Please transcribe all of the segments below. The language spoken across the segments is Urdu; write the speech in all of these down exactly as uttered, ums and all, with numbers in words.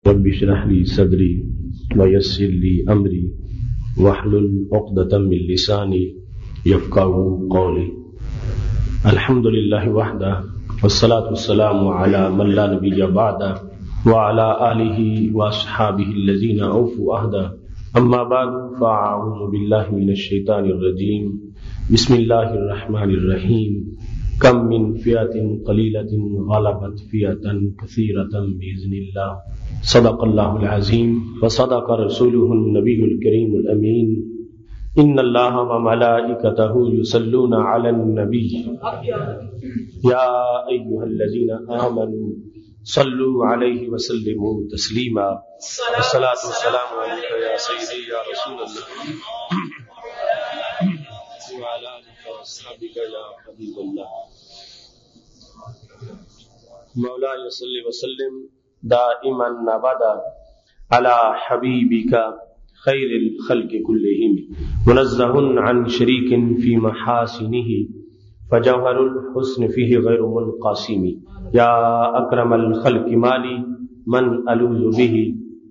رب اشرح لي صدري ويسر لي أمري واحلل عقدة من لساني يفقهوا قولي. الحمد لله وحده والصلاة والسلام على من لا نبي بعده وعلى آله وأصحابه الذين أوفوا عهده. أما بعد فأعوذ بالله من الشيطان الرجيم. بسم الله الرحمن الرحيم. كم من فئة قليلة غلبت فئة كثيرة بإذن الله. صدق الله العظيم وصدق رسوله النبي الكريم الأمين. إن الله وملائكته يصلون على النبي يا أيها الذين آمنوا صلوا عليه وسلموا تسليما. الصلاة والسلام عليك يا سيدي يا رسول الله وعلى آلك وأصحابك يا حبيب الله. مولاي صل وسلم دائما أبدا على حبيبك خير الخلق كلهم منزه عن شريك في محاسنه فجوهر الحسن فيه غير منقسم. يا أكرم الخلق مالي من ألوذ به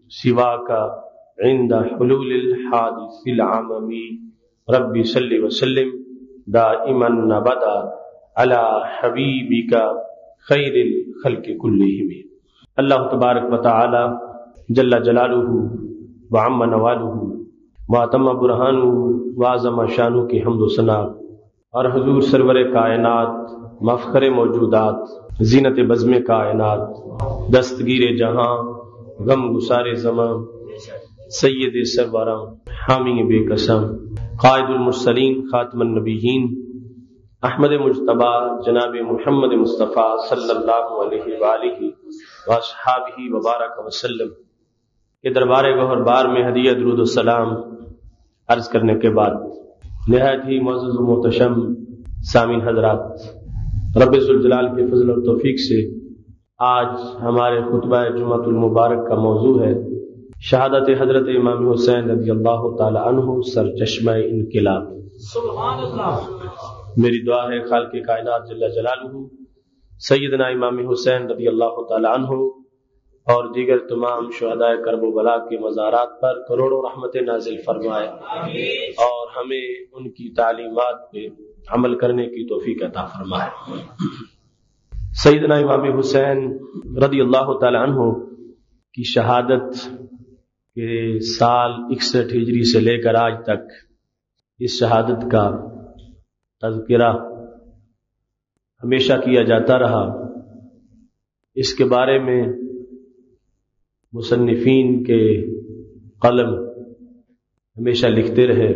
سواك عند حلول الحادث العمم. ربي صل وسلم دائما أبدا على حبيبك خیر الخلق کلہم. اللہ تبارک و تعالی جل جلالہ وعم نوالہ واتم برہانہ وعظم شانہ کی حمد و ثنا اور حضور سرور کائنات مفخر موجودات زینت بزم کائنات دستگیر جہاں غم گسار زماں سید سروراں حامی بے قسم قائد المرسلین خاتم النبیین احمد مجتبی جناب محمد مصطفیٰ صلی اللہ علیہ وآلہ واصحابہ وبارک وسلم کے دربار گوہر بار میں ہدیہ درود و سلام عرض کرنے کے بعد نہایت ہی معزز و محتشم سامعین حضرات، رب ذوالجلال کے فضل اور توفیق سے آج ہمارے خطبہ جمعۃ المبارک کا موضوع ہے شہادت حضرت امام حسین رضی اللہ تعالی عنہ سرچشمہ انقلاب. سبحان اللہ. میری دعا ہے خالق کائنات جل جلالہ سیدنا امام حسین رضی اللہ تعالی عنہ اور دیگر تمام شہداء کرب و بلا کے مزارات پر کروڑوں رحمت نازل فرمائے اور ہمیں ان کی تعلیمات پہ عمل کرنے کی توفیق عطا فرمائے. سیدنا امام حسین رضی اللہ تعالی عنہ کی شہادت کے سال اکسٹھ ہجری سے لے کر آج تک اس شہادت کا تذکرہ ہمیشہ کیا جاتا رہا. اس کے بارے میں مصنفین کے قلم ہمیشہ لکھتے رہے،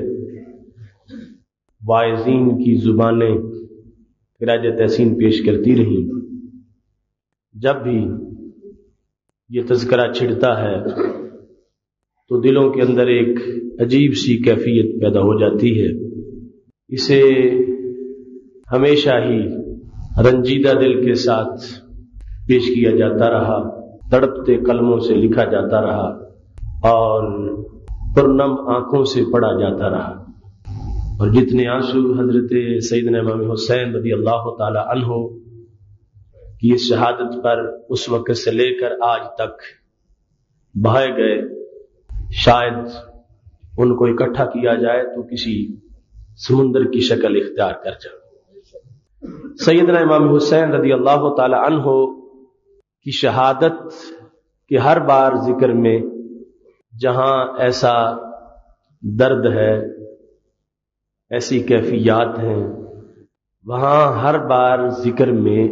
واعظین کی زبانیں خراج تحسین پیش کرتی رہیں. جب بھی یہ تذکرہ چھڑتا ہے تو دلوں کے اندر ایک عجیب سی کیفیت پیدا ہو جاتی ہے. اسے ہمیشہ ہی رنجیدہ دل کے ساتھ پیش کیا جاتا رہا، تڑپتے قلموں سے لکھا جاتا رہا اور پرنم آنکھوں سے پڑھا جاتا رہا. اور جتنے آنسو حضرت سیدنا امام حسین رضی اللہ تعالی عنہ کی اس شہادت پر اس وقت سے لے کر آج تک بہائے گئے، شاید ان کو اکٹھا کیا جائے تو کسی سمندر کی شکل اختیار کر جائے. سیدنا امام حسین رضی اللہ تعالی عنہ کی شہادت کے ہر بار ذکر میں جہاں ایسا درد ہے، ایسی کیفیات ہیں، وہاں ہر بار ذکر میں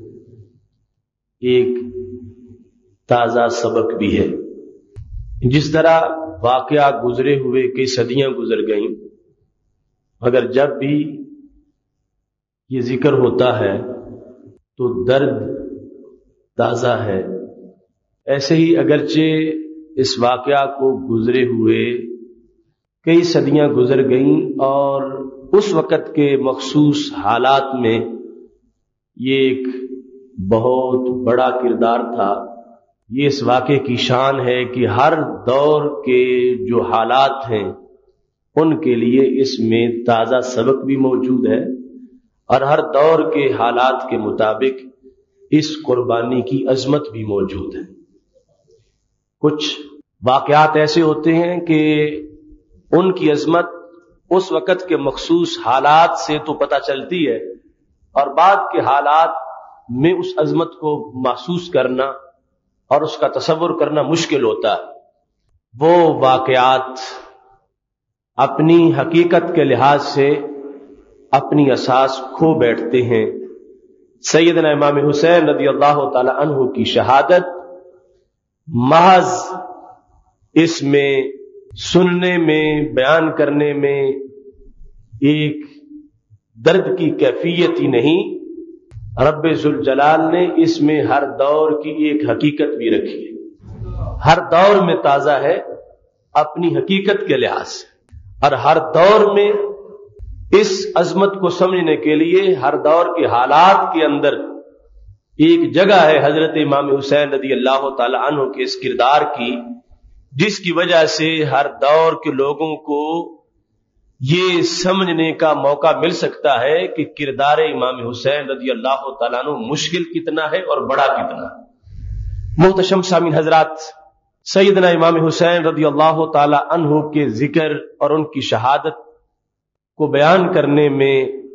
ایک تازہ سبق بھی ہے. جس طرح واقعہ گزرے ہوئے کئی صدیاں گزر گئیں، مگر جب بھی یہ ذکر ہوتا ہے تو درد تازہ ہے. ایسے ہی اگرچہ اس واقعہ کو گزرے ہوئے کئی صدیاں گزر گئیں اور اس وقت کے مخصوص حالات میں یہ ایک بہت بڑا کردار تھا. یہ اس واقعے کی شان ہے کہ ہر دور کے جو حالات ہیں ان کے لیے اس میں تازہ سبق بھی موجود ہے اور ہر دور کے حالات کے مطابق اس قربانی کی عظمت بھی موجود ہے. کچھ واقعات ایسے ہوتے ہیں کہ ان کی عظمت اس وقت کے مخصوص حالات سے تو پتہ چلتی ہے، اور بعد کے حالات میں اس عظمت کو محسوس کرنا اور اس کا تصور کرنا مشکل ہوتا ہے۔ وہ واقعات اپنی حقیقت کے لحاظ سے اپنی اساس کھو بیٹھتے ہیں۔ سیدنا امام حسین رضی اللہ تعالی عنہ کی شہادت محض اس میں سننے میں، بیان کرنے میں ایک درد کی کیفیت ہی نہیں، رب ذوالجلال نے اس میں ہر دور کی ایک حقیقت بھی رکھی ہے۔ ہر دور میں تازہ ہے اپنی حقیقت کے لحاظ سے، اور ہر دور میں اس عظمت کو سمجھنے کے لیے ہر دور کے حالات کے اندر ایک جگہ ہے حضرت امام حسین رضی اللہ تعالی عنہ کے اس کردار کی، جس کی وجہ سے ہر دور کے لوگوں کو یہ سمجھنے کا موقع مل سکتا ہے کہ کردار امام حسین رضی اللہ تعالیٰ عنہ مشکل کتنا ہے اور بڑا کتنا۔ محتشم سامعین حضرات، سیدنا امام حسین رضی اللہ تعالی عنہ کے ذکر اور ان کی شہادت کو بیان کرنے میں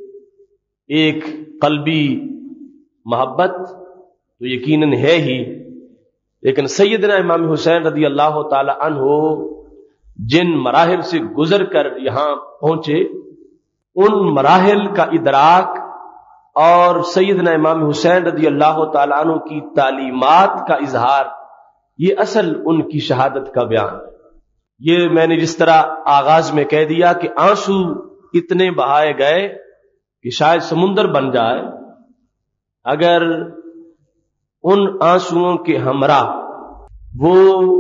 ایک قلبی محبت تو یقیناً ہے ہی، لیکن سیدنا امام حسین رضی اللہ تعالی عنہ جن مراحل سے گزر کر یہاں پہنچے، ان مراحل کا ادراک اور سیدنا امام حسین رضی اللہ تعالی عنہ کی تعلیمات کا اظہار، یہ اصل ان کی شہادت کا بیان ہے۔ یہ میں نے جس طرح آغاز میں کہہ دیا کہ آنسو اتنے بہائے گئے کہ شاید سمندر بن جائے، اگر ان آنسوؤں کے ہمراہ وہ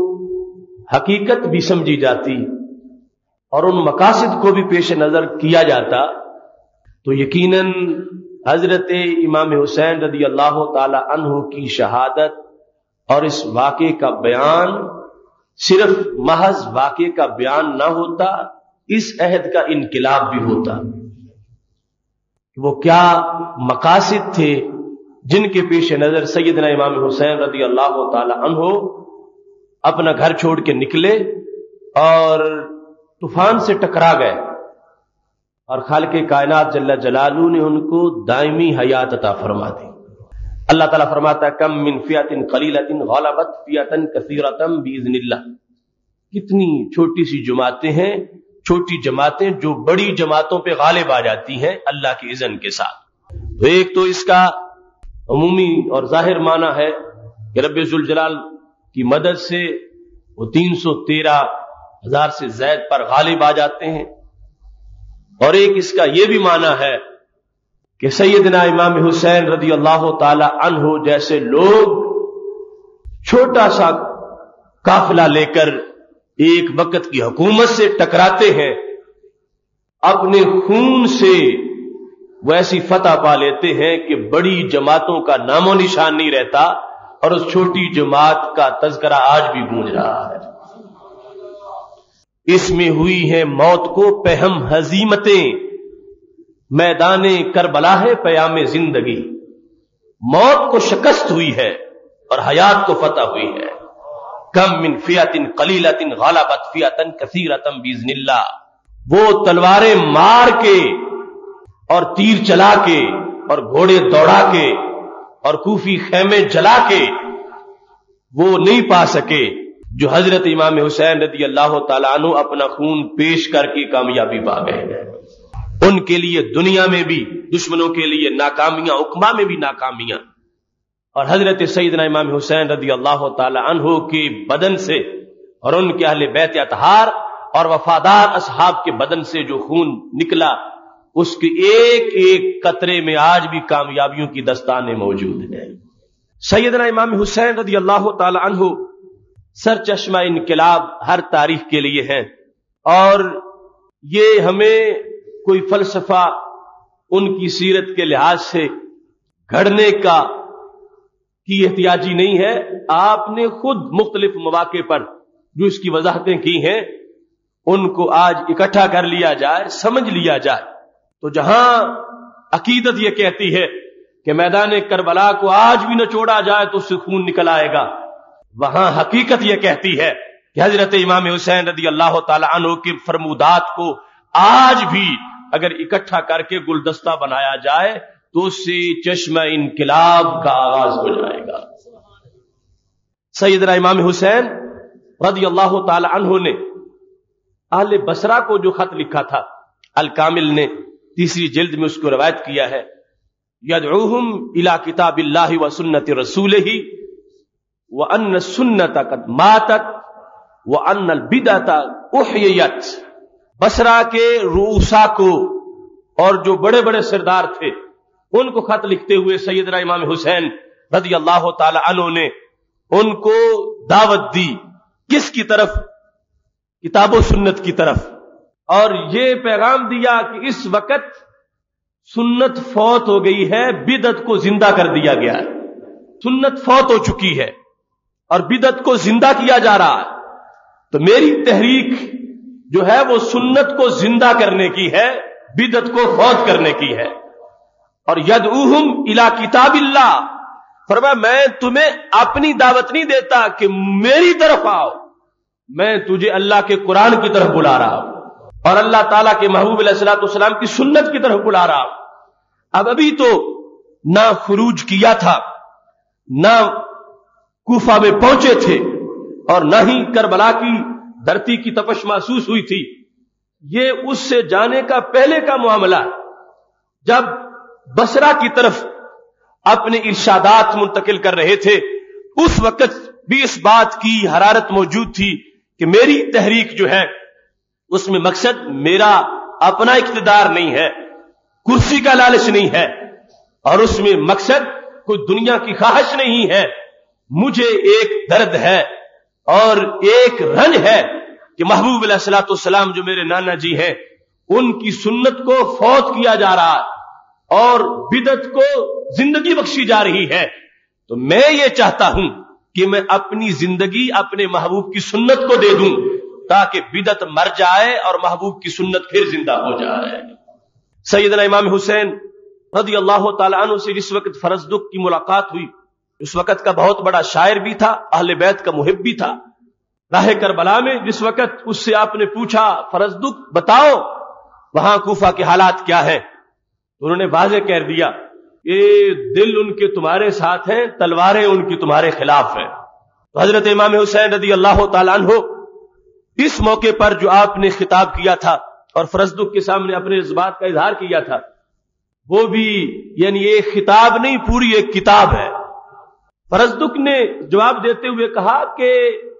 حقیقت بھی سمجھی جاتی اور ان مقاصد کو بھی پیش نظر کیا جاتا تو یقیناً حضرت امام حسین رضی اللہ تعالی عنہ کی شہادت اور اس واقعے کا بیان صرف محض واقعے کا بیان نہ ہوتا، اس عہد کا انقلاب بھی ہوتا۔ وہ کیا مقاصد تھے جن کے پیش نظر سیدنا امام حسین رضی اللہ تعالی عنہ اپنا گھر چھوڑ کے نکلے اور طوفان سے ٹکرا گئے، اور خالق کائنات جل جلالہ نے ان کو دائمی حیات عطا فرما دی۔ اللہ تعالیٰ فرماتا ہے کم من فئۃ قلیلۃ غلبت فئۃ کثیرۃ باذن اللہ، کتنی چھوٹی سی جماعتیں ہیں، چھوٹی جماعتیں جو بڑی جماعتوں پہ غالب آ جاتی ہیں اللہ کے اذن کے ساتھ۔ تو ایک تو اس کا عمومی اور ظاہر معنی ہے کہ رب ذوالجلال کی مدد سے وہ تین سو تیرہ ہزار سے زائد پر غالب آ جاتے ہیں، اور ایک اس کا یہ بھی معنی ہے کہ سیدنا امام حسین رضی اللہ تعالی عنہ جیسے لوگ چھوٹا سا قافلہ لے کر ایک وقت کی حکومت سے ٹکراتے ہیں، اپنے خون سے وہ ایسی فتح پا لیتے ہیں کہ بڑی جماعتوں کا نام و نشان نہیں رہتا، اور اس چھوٹی جماعت کا تذکرہ آج بھی گونج رہا ہے۔ اس میں ہوئی ہے موت کو پہم ہزیمتیں، میدان کربلا ہے پیام زندگی۔ موت کو شکست ہوئی ہے اور حیات کو فتح ہوئی ہے۔ کم من فئۃ قلیلۃ غلبت فئۃ کثیرۃ باذن اللہ، وہ تلواریں مار کے اور تیر چلا کے اور گھوڑے دوڑا کے اور کوفی خیمے جلا کے وہ نہیں پا سکے جو حضرت امام حسین رضی اللہ تعالیٰ عنہ اپنا خون پیش کر کے کامیابی پا گئے ہیں۔ ان کے لیے دنیا میں بھی دشمنوں کے لیے ناکامیاں، عقبہ میں بھی ناکامیاں، اور حضرت سیدنا امام حسین رضی اللہ تعالیٰ عنہ کے بدن سے اور ان کے اہل بیت اطہار اور وفادار اصحاب کے بدن سے جو خون نکلا، اس کے ایک ایک قطرے میں آج بھی کامیابیوں کی دستانیں موجود ہیں۔ سیدنا امام حسین رضی اللہ تعالی عنہ سر چشمہ انقلاب ہر تاریخ کے لیے ہیں، اور یہ ہمیں کوئی فلسفہ ان کی سیرت کے لحاظ سے گھڑنے کا کی احتیاجی نہیں ہے۔ آپ نے خود مختلف مواقع پر جو اس کی وضاحتیں کی ہیں ان کو آج اکٹھا کر لیا جائے، سمجھ لیا جائے، تو جہاں عقیدت یہ کہتی ہے کہ میدان کربلا کو آج بھی نہ چھوڑا جائے تو اس سے خون نکل آئے گا، وہاں حقیقت یہ کہتی ہے کہ حضرت امام حسین رضی اللہ تعالی عنہ کے فرمودات کو آج بھی اگر اکٹھا کر کے گلدستہ بنایا جائے تو اس سے چشمہ انقلاب کا آغاز ہو جائے گا. سیدنا امام حسین رضی اللہ تعالی عنہ نے اہل بصرہ کو جو خط لکھا تھا، الکامل نے تیسری جلد میں اس کو روایت کیا ہے، یدعوہم الی کتاب اللہ و سنت رسولہ وان السنت قد ماتت وان البدعۃ احییت. بصرہ کے رؤسا کو اور جو بڑے بڑے سردار تھے ان کو خط لکھتے ہوئے سیدنا امام حسین رضی اللہ تعالی عنہ نے ان کو دعوت دی. کس کی طرف؟ کتاب و سنت کی طرف. اور یہ پیغام دیا کہ اس وقت سنت فوت ہو گئی ہے، بدعت کو زندہ کر دیا گیا ہے. سنت فوت ہو چکی ہے اور بدعت کو زندہ کیا جا رہا ہے. تو میری تحریک جو ہے وہ سنت کو زندہ کرنے کی ہے، بدعت کو فوت کرنے کی ہے. اور یدعوہم الی کتاب اللہ، فرمایا میں تمہیں اپنی دعوت نہیں دیتا کہ میری طرف آؤ، میں تجھے اللہ کے قرآن کی طرف بلا رہا ہوں اور اللہ تعالیٰ کے محبوب علیہ الصلوۃ والسلام کی سنت کی طرف بلا رہا ہوں. اب ابھی تو نہ خروج کیا تھا، نہ کوفہ میں پہنچے تھے اور نہ ہی کربلا کی دھرتی کی تپش محسوس ہوئی تھی. یہ اس سے جانے کا پہلے کا معاملہ، جب بصرہ کی طرف اپنے ارشادات منتقل کر رہے تھے اس وقت بھی اس بات کی حرارت موجود تھی کہ میری تحریک جو ہے اس میں مقصد میرا اپنا اقتدار نہیں ہے، کرسی کا لالچ نہیں ہے، اور اس میں مقصد کوئی دنیا کی خواہش نہیں ہے. مجھے ایک درد ہے اور ایک رنج ہے کہ محبوب علیہ الصلوۃ والسلام جو میرے نانا جی ہیں ان کی سنت کو فوت کیا جا رہا ہے اور بدعت کو زندگی بخشی جا رہی ہے. تو میں یہ چاہتا ہوں کہ میں اپنی زندگی اپنے محبوب کی سنت کو دے دوں تاکہ بدعت مر جائے اور محبوب کی سنت پھر زندہ ہو جائے. سیدنا امام حسین رضی اللہ تعالی عنہ سے جس وقت فرزدق کی ملاقات ہوئی، اس وقت کا بہت بڑا شاعر بھی تھا، اہل بیت کا محب بھی تھا. راہ کربلا میں جس وقت اس سے آپ نے پوچھا فرزدق بتاؤ وہاں کوفہ کے حالات کیا ہیں، انہوں نے واضح کہہ دیا کہ دل ان کے تمہارے ساتھ ہیں، تلواریں ان کی تمہارے خلاف ہیں. تو حضرت امام حسین رضی اللہ تعالیٰ عنہ اس موقع پر جو آپ نے خطاب کیا تھا اور فرزدق کے سامنے اپنے جذبات کا اظہار کیا تھا، وہ بھی یعنی ایک خطاب نہیں، پوری ایک کتاب ہے. فرزدق نے جواب دیتے ہوئے کہا کہ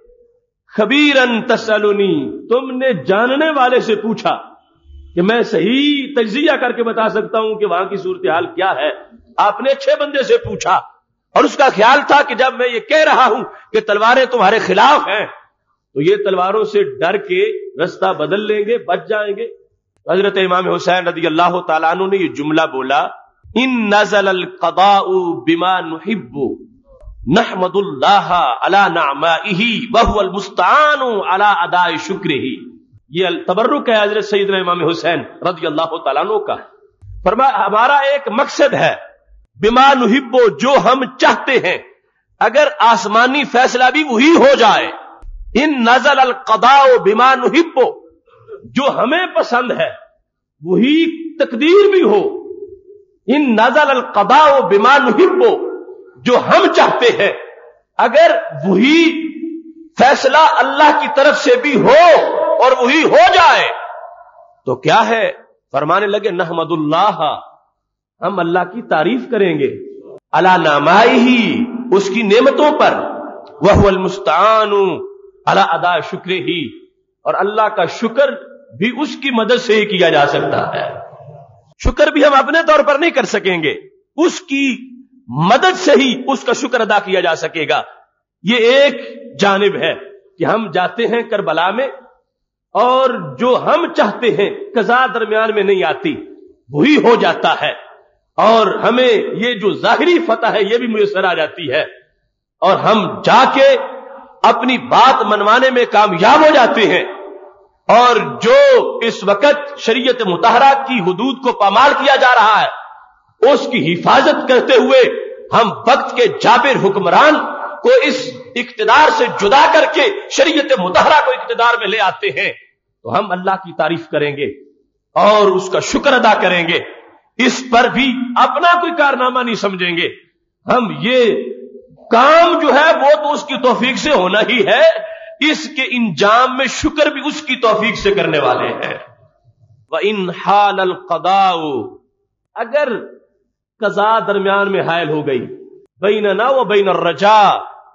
خبیرن تسألنی، تم نے جاننے والے سے پوچھا کہ میں صحیح تجزیہ کر کے بتا سکتا ہوں کہ وہاں کی صورتحال کیا ہے. آپ نے اچھے بندے سے پوچھا اور اس کا خیال تھا کہ جب میں یہ کہہ رہا ہوں کہ تلواریں تمہارے خلاف ہیں تو یہ تلواروں سے ڈر کے رستہ بدل لیں گے، بچ جائیں گے. حضرت امام حسین رضی اللہ تعالیٰ عنہ نے یہ جملہ بولا، ان نزل القضاء بما نحب نحمد اللہ علی نعمائہ وہو المستعان علی اداء شکرہ. یہ تبرک ہے حضرت سیدنا امام حسین رضی اللہ تعالیٰ عنہ کا. فرمایا ہمارا ایک مقصد ہے بما نحب، جو ہم چاہتے ہیں، اگر آسمانی فیصلہ بھی وہی ہو جائے. ان نزل القضاء بما نحب، جو ہمیں پسند ہے وہی تقدیر بھی ہو. ان نزل القضاء بما نحب، جو ہم چاہتے ہیں اگر وہی فیصلہ اللہ کی طرف سے بھی ہو اور وہی ہو جائے تو کیا ہے؟ فرمانے لگے نحمد اللہ، ہم اللہ کی تعریف کریں گے، علی نعمائہ، اس کی نعمتوں پر، وہو المستعان علی اداء شکرہ، اور اللہ کا شکر بھی اس کی مدد سے ہی کیا جا سکتا ہے. شکر بھی ہم اپنے طور پر نہیں کر سکیں گے، اس کی مدد سے ہی اس کا شکر ادا کیا جا سکے گا. یہ ایک جانب ہے کہ ہم جاتے ہیں کربلا میں اور جو ہم چاہتے ہیں قضا درمیان میں نہیں آتی، وہی ہو جاتا ہے، اور ہمیں یہ جو ظاہری فتح ہے یہ بھی میسر آ جاتی ہے، اور ہم جا کے اپنی بات منوانے میں کامیاب ہو جاتے ہیں. اور جو اس وقت شریعت مطہرہ کی حدود کو پامال کیا جا رہا ہے اس کی حفاظت کرتے ہوئے ہم وقت کے جابر حکمران کو اس اقتدار سے جدا کر کے شریعت مطہرہ کو اقتدار میں لے آتے ہیں تو ہم اللہ کی تعریف کریں گے اور اس کا شکر ادا کریں گے. اس پر بھی اپنا کوئی کارنامہ نہیں سمجھیں گے. ہم یہ کام جو ہے وہ تو اس کی توفیق سے ہونا ہی ہے, اس کے انجام میں شکر بھی اس کی توفیق سے کرنے والے ہیں. وَإِنْ حَالَ الْقَضَاءُ, اگر قضاء درمیان میں حائل ہو گئی, بیننا و بین الرجاء,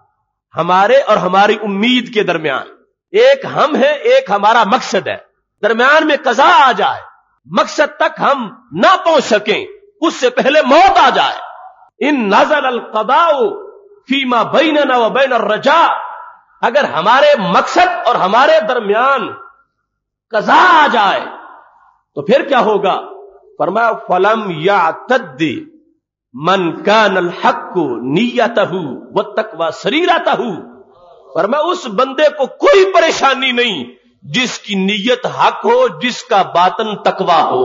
ہمارے اور ہماری امید کے درمیان, ایک ہم ہے ایک ہمارا مقصد ہے, درمیان میں قضاء آ جائے, مقصد تک ہم نہ پہنچ سکیں, اس سے پہلے موت آ جائے. ان نزل القضاء فیما بیننا و بین الرجاء, اگر ہمارے مقصد اور ہمارے درمیان قضاء آ جائے تو پھر کیا ہوگا؟ فرمایا فلم یعتد من کان الحق نیتہ والتقوی سریرتہ, فرمایا اس بندے کو کوئی پریشانی نہیں جس کی نیت حق ہو, جس کا باطن تقوی ہو.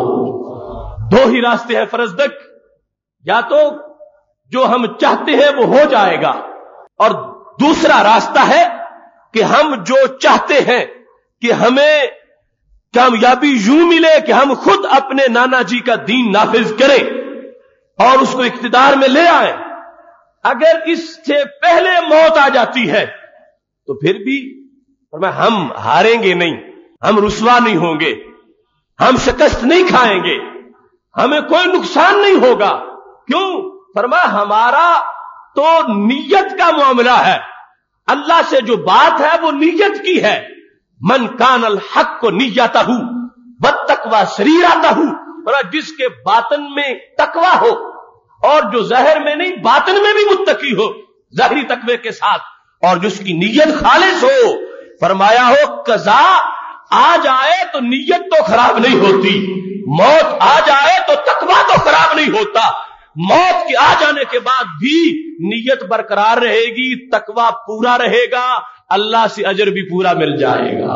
دو ہی راستے ہیں فرزدق, یا تو جو ہم چاہتے ہیں وہ ہو جائے گا, اور دوسرا راستہ ہے کہ ہم جو چاہتے ہیں کہ ہمیں کامیابی یوں ملے کہ ہم خود اپنے نانا جی کا دین نافذ کریں اور اس کو اقتدار میں لے آئیں. اگر اس سے پہلے موت آ جاتی ہے تو پھر بھی فرمایا ہم ہاریں گے نہیں, ہم رسوا نہیں ہوں گے, ہم شکست نہیں کھائیں گے, ہمیں کوئی نقصان نہیں ہوگا. کیوں؟ فرمایا ہمارا تو نیت کا معاملہ ہے, اللہ سے جو بات ہے وہ نیت کی ہے. من کان الحق کو نیتہ والتقوی سریرتہ, جس کے باطن میں تقوی ہو اور جو ظاہر میں نہیں باطن میں بھی متقی ہو ظاہری تقوی کے ساتھ, اور جس کی نیت خالص ہو. فرمایا ہو قضاء آ جائے تو نیت تو خراب نہیں ہوتی, موت آ جائے تو تقوی تو خراب نہیں ہوتا, موت کے آ جانے کے بعد بھی نیت برقرار رہے گی, تقوی پورا رہے گا, اللہ سے اجر بھی پورا مل جائے گا.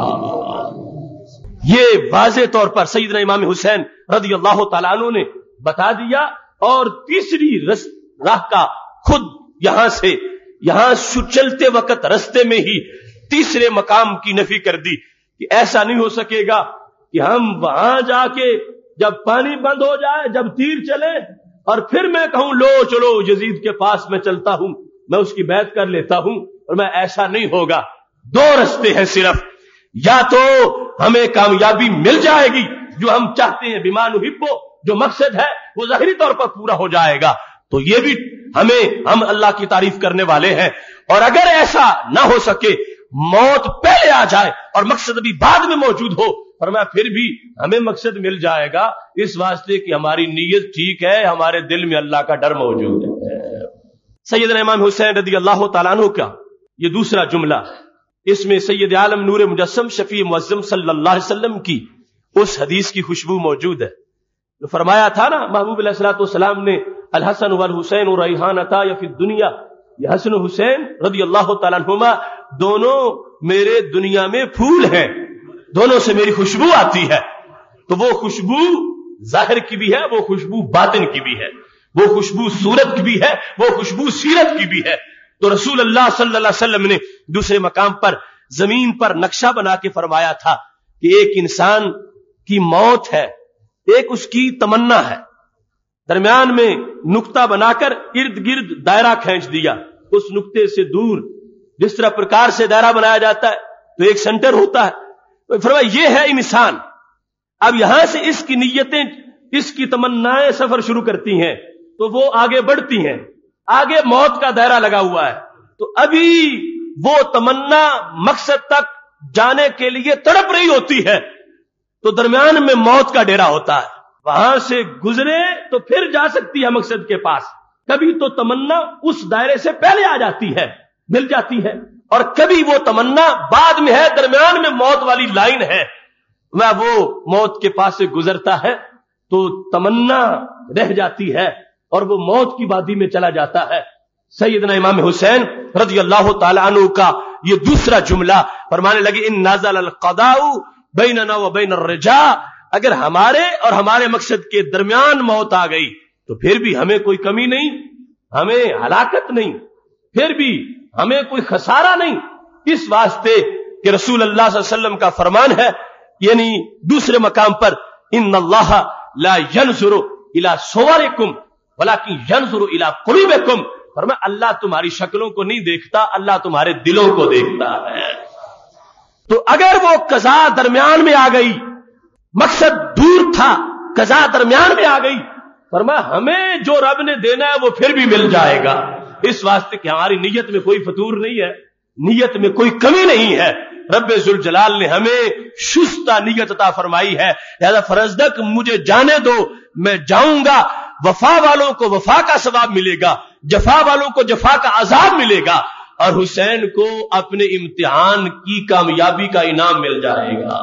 یہ واضح طور پر سیدنا امام حسین رضی اللہ تعالیٰ عنہ نے بتا دیا. اور تیسری راہ کا خود یہاں سے یہاں چلتے وقت رستے میں ہی تیسرے مقام کی نفی کر دی کہ ایسا نہیں ہو سکے گا کہ ہم وہاں جا کے جب پانی بند ہو جائے, جب تیر چلے, اور پھر میں کہوں لو چلو یزید کے پاس میں چلتا ہوں, میں اس کی بیعت کر لیتا ہوں, اور میں ایسا نہیں ہوگا. دو رستے ہیں صرف, یا تو ہمیں کامیابی مل جائے گی جو ہم چاہتے ہیں, بما نحب, جو مقصد ہے وہ ظاہری طور پر پورا ہو جائے گا, تو یہ بھی ہمیں ہم اللہ کی تعریف کرنے والے ہیں. اور اگر ایسا نہ ہو سکے, موت پہلے آ جائے اور مقصد بھی بعد میں موجود ہو, فرمایا پھر بھی ہمیں مقصد مل جائے گا, اس واسطے کہ ہماری نیت ٹھیک ہے, ہمارے دل میں اللہ کا ڈر موجود ہے. سیدنا امام حسین رضی اللہ تعالیٰ عنہ کا یہ دوسرا جملہ, اس میں سید عالم نور مجسم شفیع معظم صلی اللہ علیہ وسلم کی اس حدیث کی خوشبو موجود ہے جو فرمایا تھا نا محبوب علیہ الصلوۃ والسلام نے, الحسن والحسین ریحانتا فی الدنیا, یہ حسن و حسین رضی اللہ تعالیٰ عنہما دونوں میرے دنیا میں پھول ہیں, دونوں سے میری خوشبو آتی ہے. تو وہ خوشبو ظاہر کی بھی ہے, وہ خوشبو باطن کی بھی ہے, وہ خوشبو صورت کی بھی ہے, وہ خوشبو سیرت کی بھی ہے. تو رسول اللہ صلی اللہ علیہ وسلم نے دوسرے مقام پر زمین پر نقشہ بنا کے فرمایا تھا کہ ایک انسان کی موت ہے, ایک اس کی تمنا ہے, درمیان میں نقطہ بنا کر ارد گرد دائرہ کھینچ دیا, اس نقطے سے دور جس طرح پرکار سے دائرہ بنایا جاتا ہے تو ایک سینٹر ہوتا ہے. فرمایا یہ ہے انسان. اب یہاں سے اس کی نیتیں, اس کی تمنائیں سفر شروع کرتی ہیں تو وہ آگے بڑھتی ہیں, آگے موت کا دائرہ لگا ہوا ہے, تو ابھی وہ تمنا مقصد تک جانے کے لیے تڑپ رہی ہوتی ہے, تو درمیان میں موت کا ڈیرا ہوتا ہے, وہاں سے گزرے تو پھر جا سکتی ہے مقصد کے پاس. کبھی تو تمنا اس دائرے سے پہلے آ جاتی ہے, مل جاتی ہے, اور کبھی وہ تمنا بعد میں ہے, درمیان میں موت والی لائن ہے, میں وہ موت کے پاس سے گزرتا ہے تو تمنا رہ جاتی ہے اور وہ موت کی وادی میں چلا جاتا ہے. سیدنا امام حسین رضی اللہ تعالی عنہ کا یہ دوسرا جملہ فرمانے لگے, ان نازل القضاء بیننا و بین الرجاء, اگر ہمارے اور ہمارے مقصد کے درمیان موت آ گئی تو پھر بھی ہمیں کوئی کمی نہیں, ہمیں ہلاکت نہیں, پھر بھی ہمیں کوئی خسارہ نہیں، اس واسطے کہ رسول اللہ صلی اللہ علیہ وسلم کا فرمان ہے، یعنی دوسرے مقام پر ان اللہ لا ينظر الى صورکم ولکن ينظر الى قلوبکم، فرمایا اللہ تمہاری شکلوں کو نہیں دیکھتا، اللہ تمہارے دلوں کو دیکھتا ہے۔ تو اگر وہ قضا درمیان میں آ گئی، مقصد دور تھا، قضا درمیان میں آ گئی، فرمایا ہمیں جو رب نے دینا ہے وہ پھر بھی مل جائے گا، اس واسطے کہ ہماری نیت میں کوئی فتور نہیں ہے، نیت میں کوئی کمی نہیں ہے۔ رب ذوالجلال نے ہمیں شستہ نیت عطا فرمائی ہے، لہذا فرزدق مجھے جانے دو، میں جاؤں گا، وفا والوں کو وفا کا ثواب ملے گا، جفا والوں کو جفا کا عذاب ملے گا، اور حسین کو اپنے امتحان کی کامیابی کا انعام مل جائے گا۔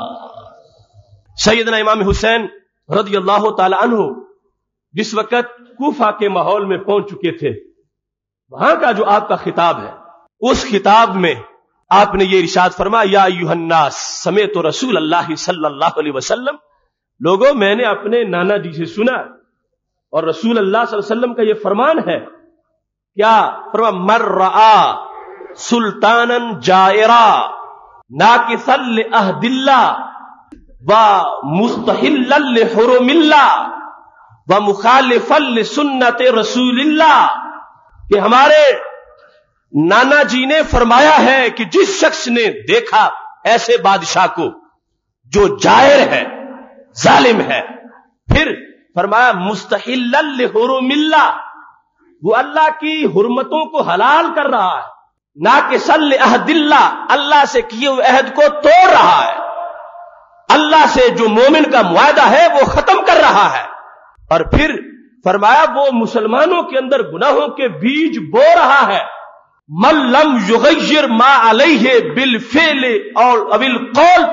سیدنا امام حسین رضی اللہ تعالی عنہ جس وقت کوفہ کے ماحول میں پہنچ چکے تھے، وہاں کا جو آپ کا خطاب ہے، اس خطاب میں آپ نے یہ ارشاد فرمایا، یا ایھا الناس سمعت رسول اللہ صلی اللہ علیہ وسلم، لوگوں میں نے اپنے نانا جی سے سنا، اور رسول اللہ صلی اللہ علیہ وسلم کا یہ فرمان ہے، کیا فرمایا، من رآ سلطانا جائرا ناکثا لعہد اللہ ومستحلا لحرم اللہ ومخالفا لسنت رسول اللہ، کہ ہمارے نانا جی نے فرمایا ہے کہ جس شخص نے دیکھا ایسے بادشاہ کو جو جائر ہے، ظالم ہے، پھر فرمایا مستحلا لحرم اللہ، وہ اللہ کی حرمتوں کو حلال کر رہا ہے، ناقصا لعہد اللہ، اللہ سے کیے ہوئے عہد کو توڑ رہا ہے، اللہ سے جو مومن کا معاہدہ ہے وہ ختم کر رہا ہے، اور پھر فرمایا وہ مسلمانوں کے اندر گناہوں کے بیج بو رہا ہے، من لم یغیر ما علیہ بالفعل اور بالقول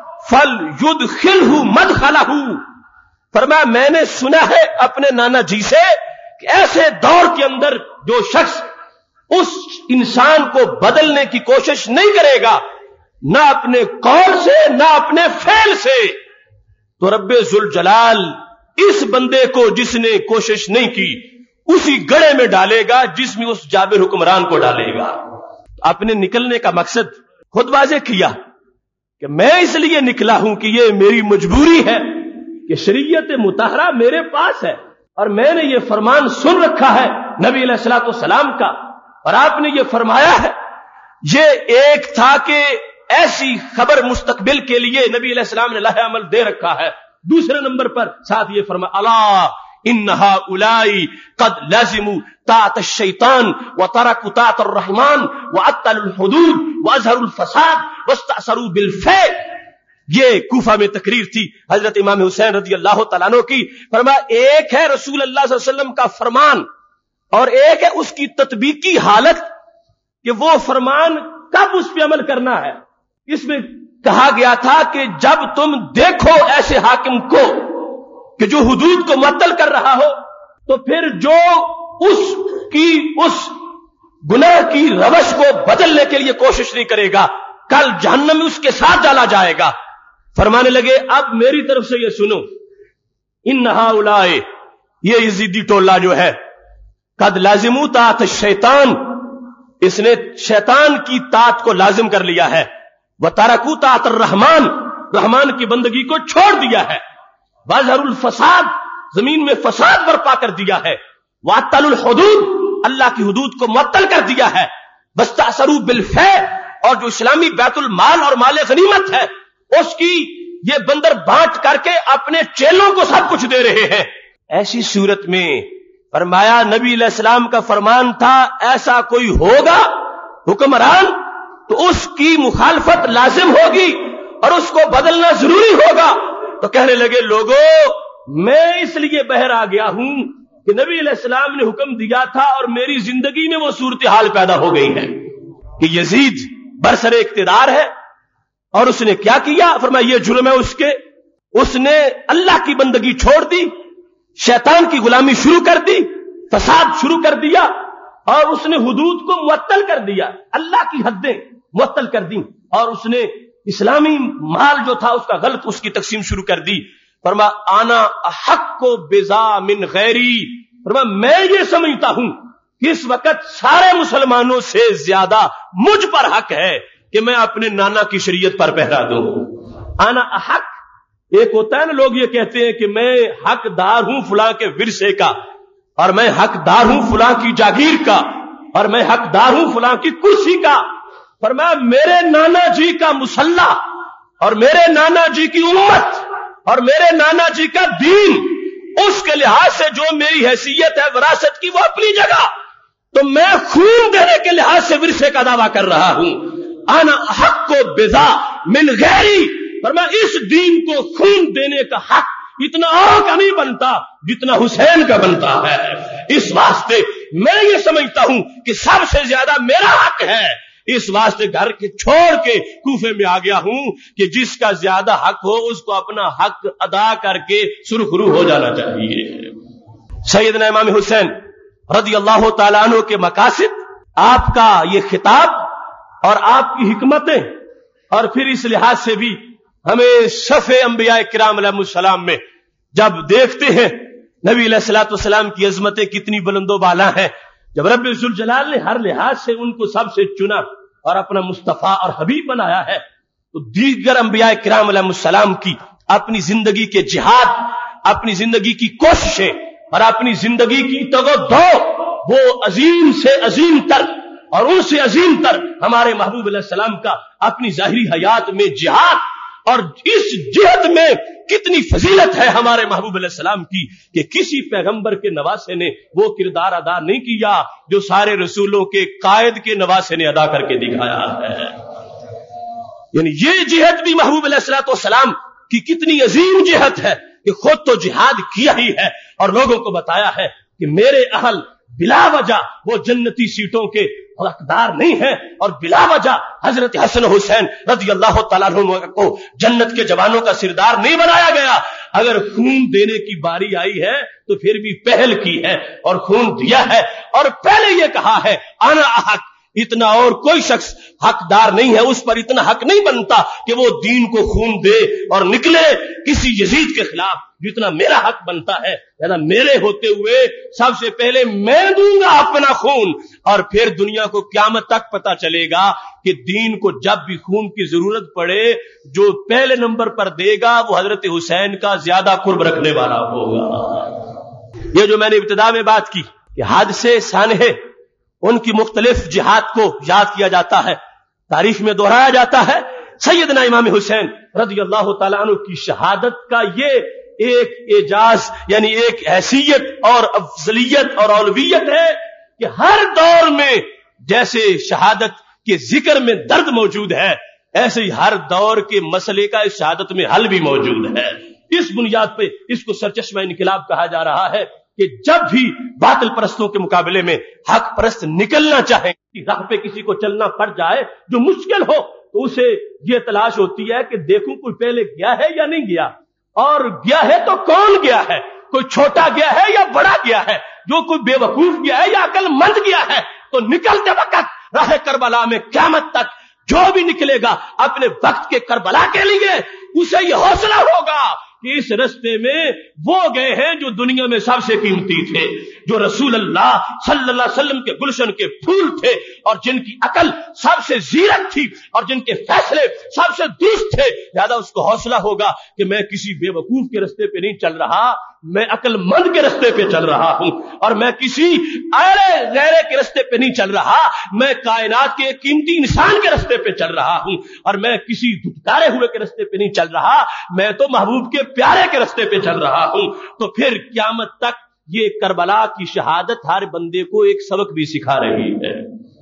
فلیدخلہ مدخلہ، فرمایا میں نے سنا ہے اپنے نانا جی سے کہ ایسے دور کے اندر جو شخص اس انسان کو بدلنے کی کوشش نہیں کرے گا، نہ اپنے قول سے نہ اپنے فعل سے، تو رب ذوالجلال اس بندے کو جس نے کوشش نہیں کی اسی گڑھے میں ڈالے گا جس میں اس جابر حکمران کو ڈالے گا۔ اپنے نکلنے کا مقصد خود واضح کیا کہ میں اس لیے نکلا ہوں کہ یہ میری مجبوری ہے کہ شریعت مطہرہ میرے پاس ہے، اور میں نے یہ فرمان سن رکھا ہے نبی علیہ الصلوۃ والسلام کا، اور آپ نے یہ فرمایا ہے، یہ ایک تھا کہ ایسی خبر مستقبل کے لیے نبی علیہ السلام نے لائحہ عمل دے رکھا ہے، دوسرے نمبر پر ساتھ یہ فرمایا، الا ان هؤلاء قد لازموا طاعت الشیطان وترکوا طاعت الرحمن وعطلوا الحدود واظہروا الفساد واستأثروا بالفعل۔ یہ کوفہ میں تقریر تھی حضرت امام حسین رضی اللہ تعالیٰ عنہ کی، فرمایا ایک ہے رسول اللہ صلی اللہ علیہ وسلم کا فرمان، اور ایک ہے اس کی تطبیقی حالت کہ وہ فرمان کب اس پہ عمل کرنا ہے۔ اس میں کہا گیا تھا کہ جب تم دیکھو ایسے حاکم کو کہ جو حدود کو معطل کر رہا ہو، تو پھر جو اس کی اس گناہ کی روش کو بدلنے کے لیے کوشش نہیں کرے گا، کل جہنم میں اس کے ساتھ ڈالا جائے گا۔ فرمانے لگے اب میری طرف سے یہ سنو، ان ہؤلاء، یہ یزیدی ٹولہ جو ہے، قد لازموا طاعت الشیطان، اس نے شیطان کی طاعت کو لازم کر لیا ہے، وترکوا طاعت الرحمن، رحمان کی بندگی کو چھوڑ دیا ہے، واظہروا الفساد، زمین میں فساد برپا کر دیا ہے، وعطلوا الحدود، اللہ کی حدود کو معطل کر دیا ہے، واستأثروا بالفعل، اور جو اسلامی بیت المال اور مال غنیمت ہے اس کی یہ بندر بانٹ کر کے اپنے چیلوں کو سب کچھ دے رہے ہیں۔ ایسی صورت میں فرمایا نبی علیہ السلام کا فرمان تھا ایسا کوئی ہوگا حکمران تو اس کی مخالفت لازم ہوگی اور اس کو بدلنا ضروری ہوگا۔ تو کہنے لگے لوگوں میں اس لیے بہر آ گیا ہوں کہ نبی علیہ السلام نے حکم دیا تھا اور میری زندگی میں وہ صورتحال پیدا ہو گئی ہے کہ یزید برسر اقتدار ہے، اور اس نے کیا کیا؟ فرمایا یہ جرم ہے اس کے، اس نے اللہ کی بندگی چھوڑ دی، شیطان کی غلامی شروع کر دی، فساد شروع کر دیا، اور اس نے حدود کو معطل کر دیا، اللہ کی حدیں معطل کر دی، اور اس نے اسلامی مال جو تھا اس کا غلط اس کی تقسیم شروع کر دی۔ فرمایا آنا احق کو بزا من غیری، فرمایا میں یہ سمجھتا ہوں کہ اس وقت سارے مسلمانوں سے زیادہ مجھ پر حق ہے کہ میں اپنے نانا کی شریعت پر پہرا دوں. انا حق، ایک ہوتا ہے نا لوگ یہ کہتے ہیں کہ میں حقدار ہوں فلاں کے ورثے کا، اور میں حقدار ہوں فلاں کی جاگیر کا، اور میں حقدار ہوں فلاں کی کرسی کا. فرمایا میرے نانا جی کا مسلح اور میرے نانا جی کی امت اور میرے نانا جی کا دین، اس کے لحاظ سے جو میری حیثیت ہے وراثت کی وہ اپنی جگہ، تو میں خون دینے کے لحاظ سے ورثے کا دعویٰ کر رہا ہوں. انا حق کو بذا من غیری، فرمایا اس دین کو خون دینے کا حق اتنا اور کا نہیں بنتا جتنا حسین کا بنتا ہے. اس واسطے میں یہ سمجھتا ہوں کہ سب سے زیادہ میرا حق ہے. اس واسطے گھر کے چھوڑ کے کوفے میں آ گیا ہوں کہ جس کا زیادہ حق ہو اس کو اپنا حق ادا کر کے سرخرو ہو جانا چاہیے. سیدنا امام حسین رضی اللہ تعالیٰ عنہ کے مقاصد، آپ کا یہ خطاب اور آپ کی حکمتیں، اور پھر اس لحاظ سے بھی ہمیں صف انبیاء کرام علیہ السلام میں جب دیکھتے ہیں نبی علیہ الصلوۃ والسلام کی عظمتیں کتنی بلند و بالا ہیں، جب رب ذوالجلال نے ہر لحاظ سے ان کو سب سے چنا اور اپنا مصطفیٰ اور حبیب بنایا ہے، تو دیگر انبیاء کرام علیہ السلام کی اپنی زندگی کے جہاد، اپنی زندگی کی کوششیں اور اپنی زندگی کی تگ و دو، وہ عظیم سے عظیم تر اور ان سے عظیم تر ہمارے محبوب علیہ السلام کا اپنی ظاہری حیات میں جہاد، اور اس جہاد میں کتنی فضیلت ہے ہمارے محبوب علیہ السلام کی کہ کسی پیغمبر کے نواسے نے وہ کردار ادا نہیں کیا جو سارے رسولوں کے قائد کے نواسے نے ادا کر کے دکھایا ہے. یعنی یہ جہاد بھی محبوب علیہ الصلوۃ والسلام کی کتنی عظیم جہاد ہے کہ خود تو جہاد کیا ہی ہے اور لوگوں کو بتایا ہے کہ میرے اہل بلا وجہ وہ جنتی سیٹوں کے حقدار نہیں ہیں، اور بلا وجہ حضرت حسن حسین رضی اللہ تعالیٰ عنہ کو جنت کے جوانوں کا سردار نہیں بنایا گیا. اگر خون دینے کی باری آئی ہے تو پھر بھی پہل کی ہے اور خون دیا ہے، اور پہلے یہ کہا ہے انا حق، اتنا اور کوئی شخص حقدار نہیں ہے، اس پر اتنا حق نہیں بنتا کہ وہ دین کو خون دے اور نکلے کسی یزید کے خلاف جتنا میرا حق بنتا ہے. یعنی میرے ہوتے ہوئے سب سے پہلے میں دوں گا اپنا خون، اور پھر دنیا کو قیامت تک پتا چلے گا کہ دین کو جب بھی خون کی ضرورت پڑے جو پہلے نمبر پر دے گا وہ حضرت حسین کا زیادہ قرب رکھنے والا ہوگا. یہ جو میں نے ابتدا میں بات کی کہ حادثے سانحے ان کی مختلف جہاد کو یاد کیا جاتا ہے، تاریخ میں دہرایا جاتا ہے. سیدنا امام حسین رضی اللہ تعالیٰ عنہ کی شہادت کا یہ ایک اعجاز، یعنی ایک حیثیت اور افضلیت اور اولویت ہے کہ ہر دور میں جیسے شہادت کے ذکر میں درد موجود ہے، ایسے ہی ہر دور کے مسئلے کا اس شہادت میں حل بھی موجود ہے. اس بنیاد پہ اس کو سرچشمہ انقلاب کہا جا رہا ہے کہ جب بھی باطل پرستوں کے مقابلے میں حق پرست نکلنا چاہیں، راہ پہ کسی کو چلنا پڑ جائے جو مشکل ہو، تو اسے یہ تلاش ہوتی ہے کہ دیکھوں کوئی پہلے گیا ہے یا نہیں گیا، اور گیا ہے تو کون گیا ہے، کوئی چھوٹا گیا ہے یا بڑا گیا ہے، جو کوئی بے وقوف گیا ہے یا عقل مند گیا ہے. تو نکلتے وقت راہ کربلا میں قیامت تک جو بھی نکلے گا اپنے وقت کے کربلا کے لیے، اسے یہ حوصلہ ہوگا کہ اس رستے میں وہ گئے ہیں جو دنیا میں سب سے قیمتی تھے، جو رسول اللہ صلی اللہ علیہ وسلم کے گلشن کے پھول تھے، اور جن کی عقل سب سے زیرک تھی اور جن کے فیصلے سب سے درست تھے. زیادہ اس کو حوصلہ ہوگا کہ میں کسی بے وقوف کے رستے پہ نہیں چل رہا، میں عقل مند کے رستے پہ چل رہا ہوں، اور میں کسی ایرے غیرے کے رستے پہ نہیں چل رہا، میں کائنات کے ایک قیمتی انسان کے رستے پہ چل رہا ہوں، اور میں کسی دھتکارے ہوئے کے رستے پہ نہیں چل رہا، میں تو محبوب کے پیارے کے رستے پہ چل رہا ہوں. تو پھر قیامت تک یہ کربلا کی شہادت ہر بندے کو ایک سبق بھی سکھا رہی ہے.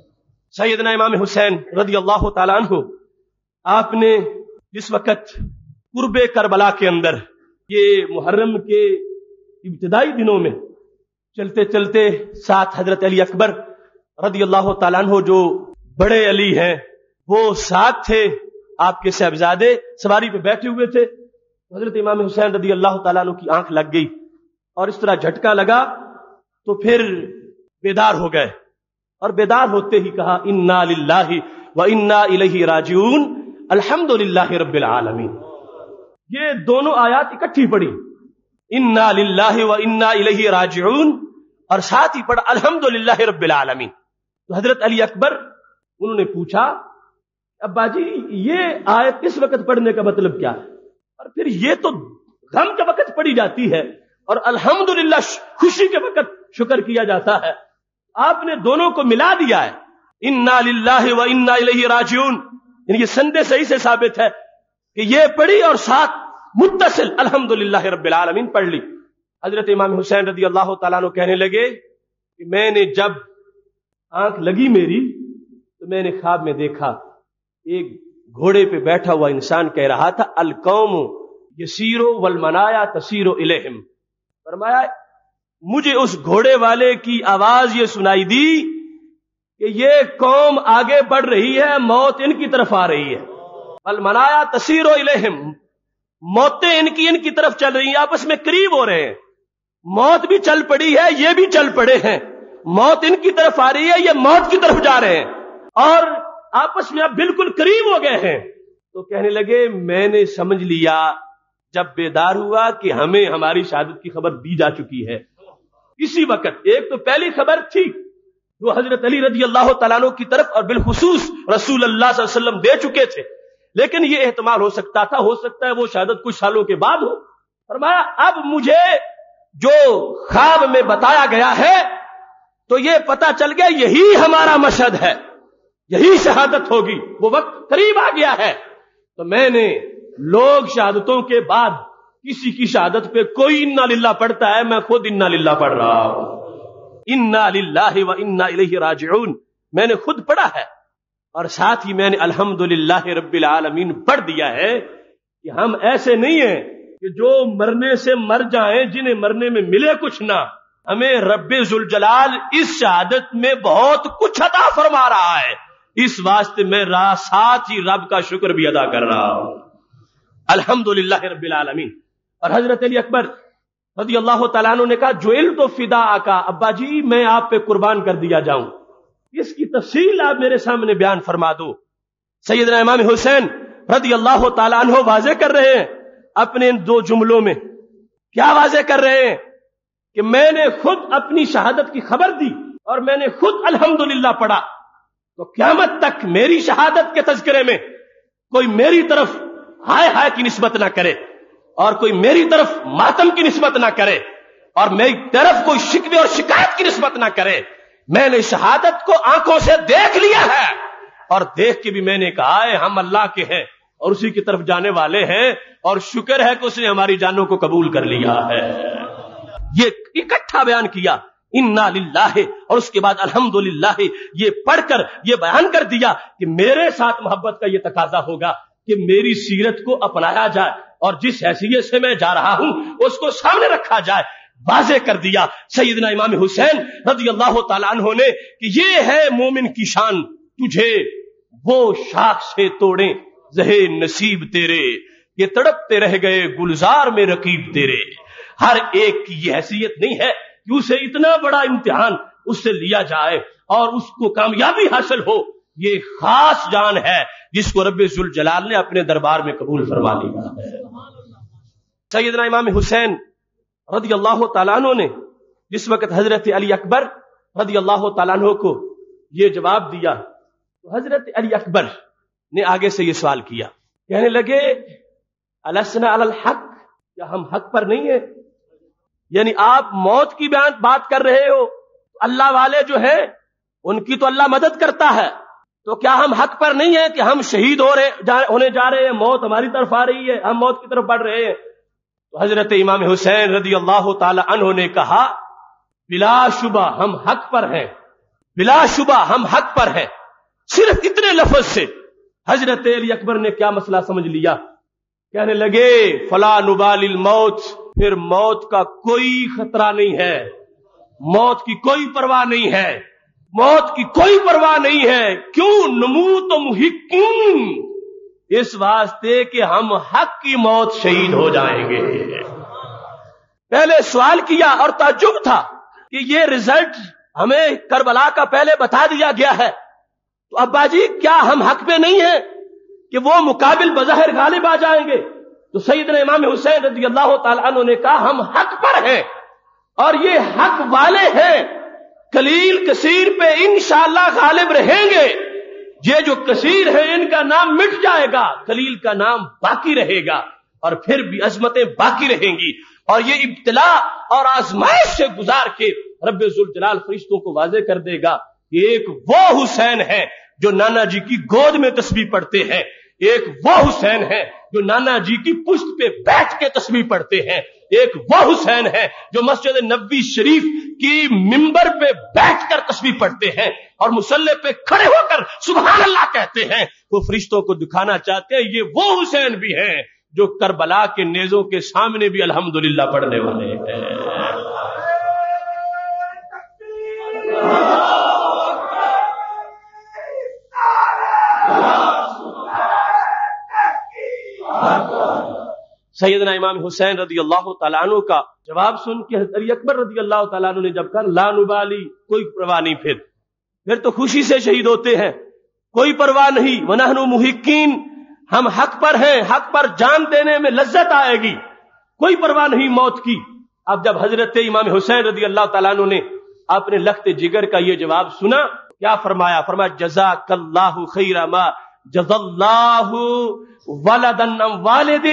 سیدنا امام حسین رضی اللہ تعالیٰ عنہ، آپ نے جس وقت قرب کربلا کے اندر یہ محرم کے ابتدائی دنوں میں چلتے چلتے ساتھ حضرت علی اکبر رضی اللہ تعالیٰ عنہ جو بڑے علی ہیں وہ ساتھ تھے، آپ کے صاحبزادے سواری پہ بیٹھے ہوئے تھے. حضرت امام حسین رضی اللہ تعالیٰ عنہ کی آنکھ لگ گئی اور اس طرح جھٹکا لگا تو پھر بیدار ہو گئے، اور بیدار ہوتے ہی کہا انا للہ و انا الیہ راجعون الحمد للہ رب العالمین. یہ دونوں آیات اکٹھی پڑھی، انا للہ و انا الیہ راجعون اور ساتھ ہی پڑھا الحمدللہ رب العالمین. تو حضرت علی اکبر انہوں نے پوچھا ابا جی یہ آیت اس وقت پڑھنے کا مطلب کیا ہے؟ اور پھر یہ تو غم کے وقت پڑھی جاتی ہے اور الحمدللہ خوشی کے وقت شکر کیا جاتا ہے. آپ نے دونوں کو ملا دیا ہے. انا للہ و انا الیہ راجعون. یہ سندے صحیح سے ثابت ہے کہ یہ پڑھی اور ساتھ متصل الحمدللہ رب العالمین پڑھ لی. حضرت امام حسین رضی اللہ تعالیٰ عنہ کہنے لگے کہ میں نے جب آنکھ لگی میری تو میں نے خواب میں دیکھا ایک گھوڑے پہ بیٹھا ہوا انسان کہہ رہا تھا القوم یسیرو والمنایا تسیرو الیہم. فرمایا مجھے اس گھوڑے والے کی آواز یہ سنائی دی کہ یہ قوم آگے بڑھ رہی ہے، موت ان کی طرف آ رہی ہے. والمنایا تسیرو الیہم، موتیں ان کی ان کی طرف چل رہی ہیں، آپس میں قریب ہو رہے ہیں. موت بھی چل پڑی ہے، یہ بھی چل پڑے ہیں. موت ان کی طرف آ رہی ہے، یہ موت کی طرف جا رہے ہیں اور آپس میں اب بالکل قریب ہو گئے ہیں. تو کہنے لگے میں نے سمجھ لیا جب بیدار ہوا کہ ہمیں ہماری شہادت کی خبر دی جا چکی ہے. اسی وقت ایک تو پہلی خبر تھی جو حضرت علی رضی اللہ تعالیٰ عنہ کی طرف اور بالخصوص رسول اللہ صلی اللہ علیہ وسلم دے چکے تھے، لیکن یہ احتمال ہو سکتا تھا ہو سکتا ہے وہ شہادت کچھ سالوں کے بعد ہو. فرمایا اب مجھے جو خواب میں بتایا گیا ہے تو یہ پتا چل گیا یہی ہمارا مشہد ہے، یہی شہادت ہوگی، وہ وقت قریب آ گیا ہے. تو میں نے لوگ شہادتوں کے بعد کسی کی شہادت پہ کوئی انا للہ پڑھتا ہے، میں خود انا للہ پڑھ رہا ہوں. انا للہ و انا الیہ راجعون میں نے خود پڑھا ہے اور ساتھ ہی میں نے الحمدللہ رب العالمین پڑھ دیا ہے کہ ہم ایسے نہیں ہیں کہ جو مرنے سے مر جائیں جنہیں مرنے میں ملے کچھ نہ. ہمیں رب ذوالجلال اس شہادت میں بہت کچھ عطا فرما رہا ہے، اس واسطے میں ساتھ ہی رب کا شکر بھی ادا کر رہا ہوں. الحمدللہ رب العالمین. اور حضرت علی اکبر رضی اللہ تعالیٰ عنہ نے کہا جعلت فداء کا، ابا جی میں آپ پہ قربان کر دیا جاؤں. اس کی تفصیل آپ میرے سامنے بیان فرما دو. سیدنا امام حسین رضی اللہ تعالیٰ عنہ واضح کر رہے ہیں اپنے ان دو جملوں میں. کیا واضح کر رہے ہیں کہ میں نے خود اپنی شہادت کی خبر دی اور میں نے خود الحمدللہ پڑھا. تو قیامت تک میری شہادت کے تذکرے میں کوئی میری طرف ہائے ہائے کی نسبت نہ کرے اور کوئی میری طرف ماتم کی نسبت نہ کرے اور میری طرف کوئی شکوے اور شکایت کی نسبت نہ کرے. میں نے شہادت کو آنکھوں سے دیکھ لیا ہے اور دیکھ کے بھی میں نے کہا ہے ہم اللہ کے ہیں اور اسی کی طرف جانے والے ہیں اور شکر ہے کہ اس نے ہماری جانوں کو قبول کر لیا ہے. یہ اکٹھا بیان کیا انا للہ اور اس کے بعد الحمدللہ یہ پڑھ کر یہ بیان کر دیا کہ میرے ساتھ محبت کا یہ تقاضا ہوگا کہ میری سیرت کو اپنایا جائے اور جس حیثیت سے میں جا رہا ہوں اس کو سامنے رکھا جائے. واضح کر دیا سیدنا امام حسین رضی اللہ تعالیٰ عنہ نے کہ یہ ہے مومن کی شان، تجھے وہ شاخ سے توڑیں زہے نصیب تیرے، یہ تڑپتے رہ گئے گلزار میں رقیب تیرے. ہر ایک کی یہ حیثیت نہیں ہے کہ اسے اتنا بڑا امتحان اس سے لیا جائے اور اس کو کامیابی حاصل ہو. یہ خاص جان ہے جس کو رب ذوالجلال نے اپنے دربار میں قبول فرما لیا ہے. سیدنا امام حسین رضی اللہ تعالیٰ عنہ نے جس وقت حضرت علی اکبر رضی اللہ تعالیٰ عنہ کو یہ جواب دیا تو حضرت علی اکبر نے آگے سے یہ سوال کیا، کہنے لگے السنا علی الحق، کیا ہم حق پر نہیں ہیں؟ یعنی آپ موت کی بیان بات کر رہے ہو، اللہ والے جو ہیں ان کی تو اللہ مدد کرتا ہے، تو کیا ہم حق پر نہیں ہیں کہ ہم شہید ہو رہے جا, ہونے جا رہے ہیں، موت ہماری طرف آ رہی ہے، ہم موت کی طرف بڑھ رہے ہیں؟ تو حضرت امام حسین رضی اللہ تعالی عنہ نے کہا بلا شبہ ہم حق پر ہیں، بلا شبہ ہم حق پر ہیں. صرف اتنے لفظ سے حضرت علی اکبر نے کیا مسئلہ سمجھ لیا، کہنے لگے فلا نبال الموت، پھر موت کا کوئی خطرہ نہیں ہے، موت کی کوئی پرواہ نہیں ہے، موت کی کوئی پرواہ نہیں ہے. کیوں؟ نموت محقین، اس واسطے کہ ہم حق کی موت شہید ہو جائیں گے. پہلے سوال کیا اور تعجب تھا کہ یہ رزلٹ ہمیں کربلا کا پہلے بتا دیا گیا ہے، تو ابا جی کیا ہم حق پہ نہیں ہیں کہ وہ مقابل بظاہر غالب آ جائیں گے؟ تو سیدنا امام حسین رضی اللہ تعالیٰ عنہ نے کہا ہم حق پر ہیں اور یہ حق والے ہیں، قلیل کثیر پہ انشاءاللہ غالب رہیں گے. یہ جو کثیر ہے ان کا نام مٹ جائے گا، قلیل کا نام باقی رہے گا، اور پھر بھی عظمتیں باقی رہیں گی. اور یہ ابتلا اور آزمائش سے گزار کے رب ذوالجلال فرشتوں کو واضح کر دے گا کہ ایک وہ حسین ہے جو نانا جی کی گود میں تسبیح پڑھتے ہیں، ایک وہ حسین ہے جو نانا جی کی پشت پہ بیٹھ کے تسبیح پڑھتے ہیں، ایک وہ حسین ہے جو مسجد نبوی شریف کی ممبر پہ بیٹھ کر تسبیح پڑھتے ہیں اور مصلی پہ کھڑے ہو کر سبحان اللہ کہتے ہیں. وہ فرشتوں کو دکھانا چاہتے ہیں یہ وہ حسین بھی ہیں جو کربلا کے نیزوں کے سامنے بھی الحمدللہ پڑھنے والے ہیں. سیدنا امام حسین رضی اللہ تعالیٰ عنہ کا جواب سن کے حضرت علی اکبر رضی اللہ تعالیٰ عنہ نے جب کہا لا نبالی، کوئی پرواہ نہیں، پھر پھر تو خوشی سے شہید ہوتے ہیں، کوئی پرواہ نہیں. ونحن محقین، ہم حق پر ہیں، حق پر جان دینے میں لذت آئے گی، کوئی پرواہ نہیں موت کی. اب جب حضرت امام حسین رضی اللہ تعالیٰ عنہ نے اپنے لخت جگر کا یہ جواب سنا، کیا فرمایا؟ فرمایا جزاک اللہ خیر ما جزا اللہ ولدن ام والدہ.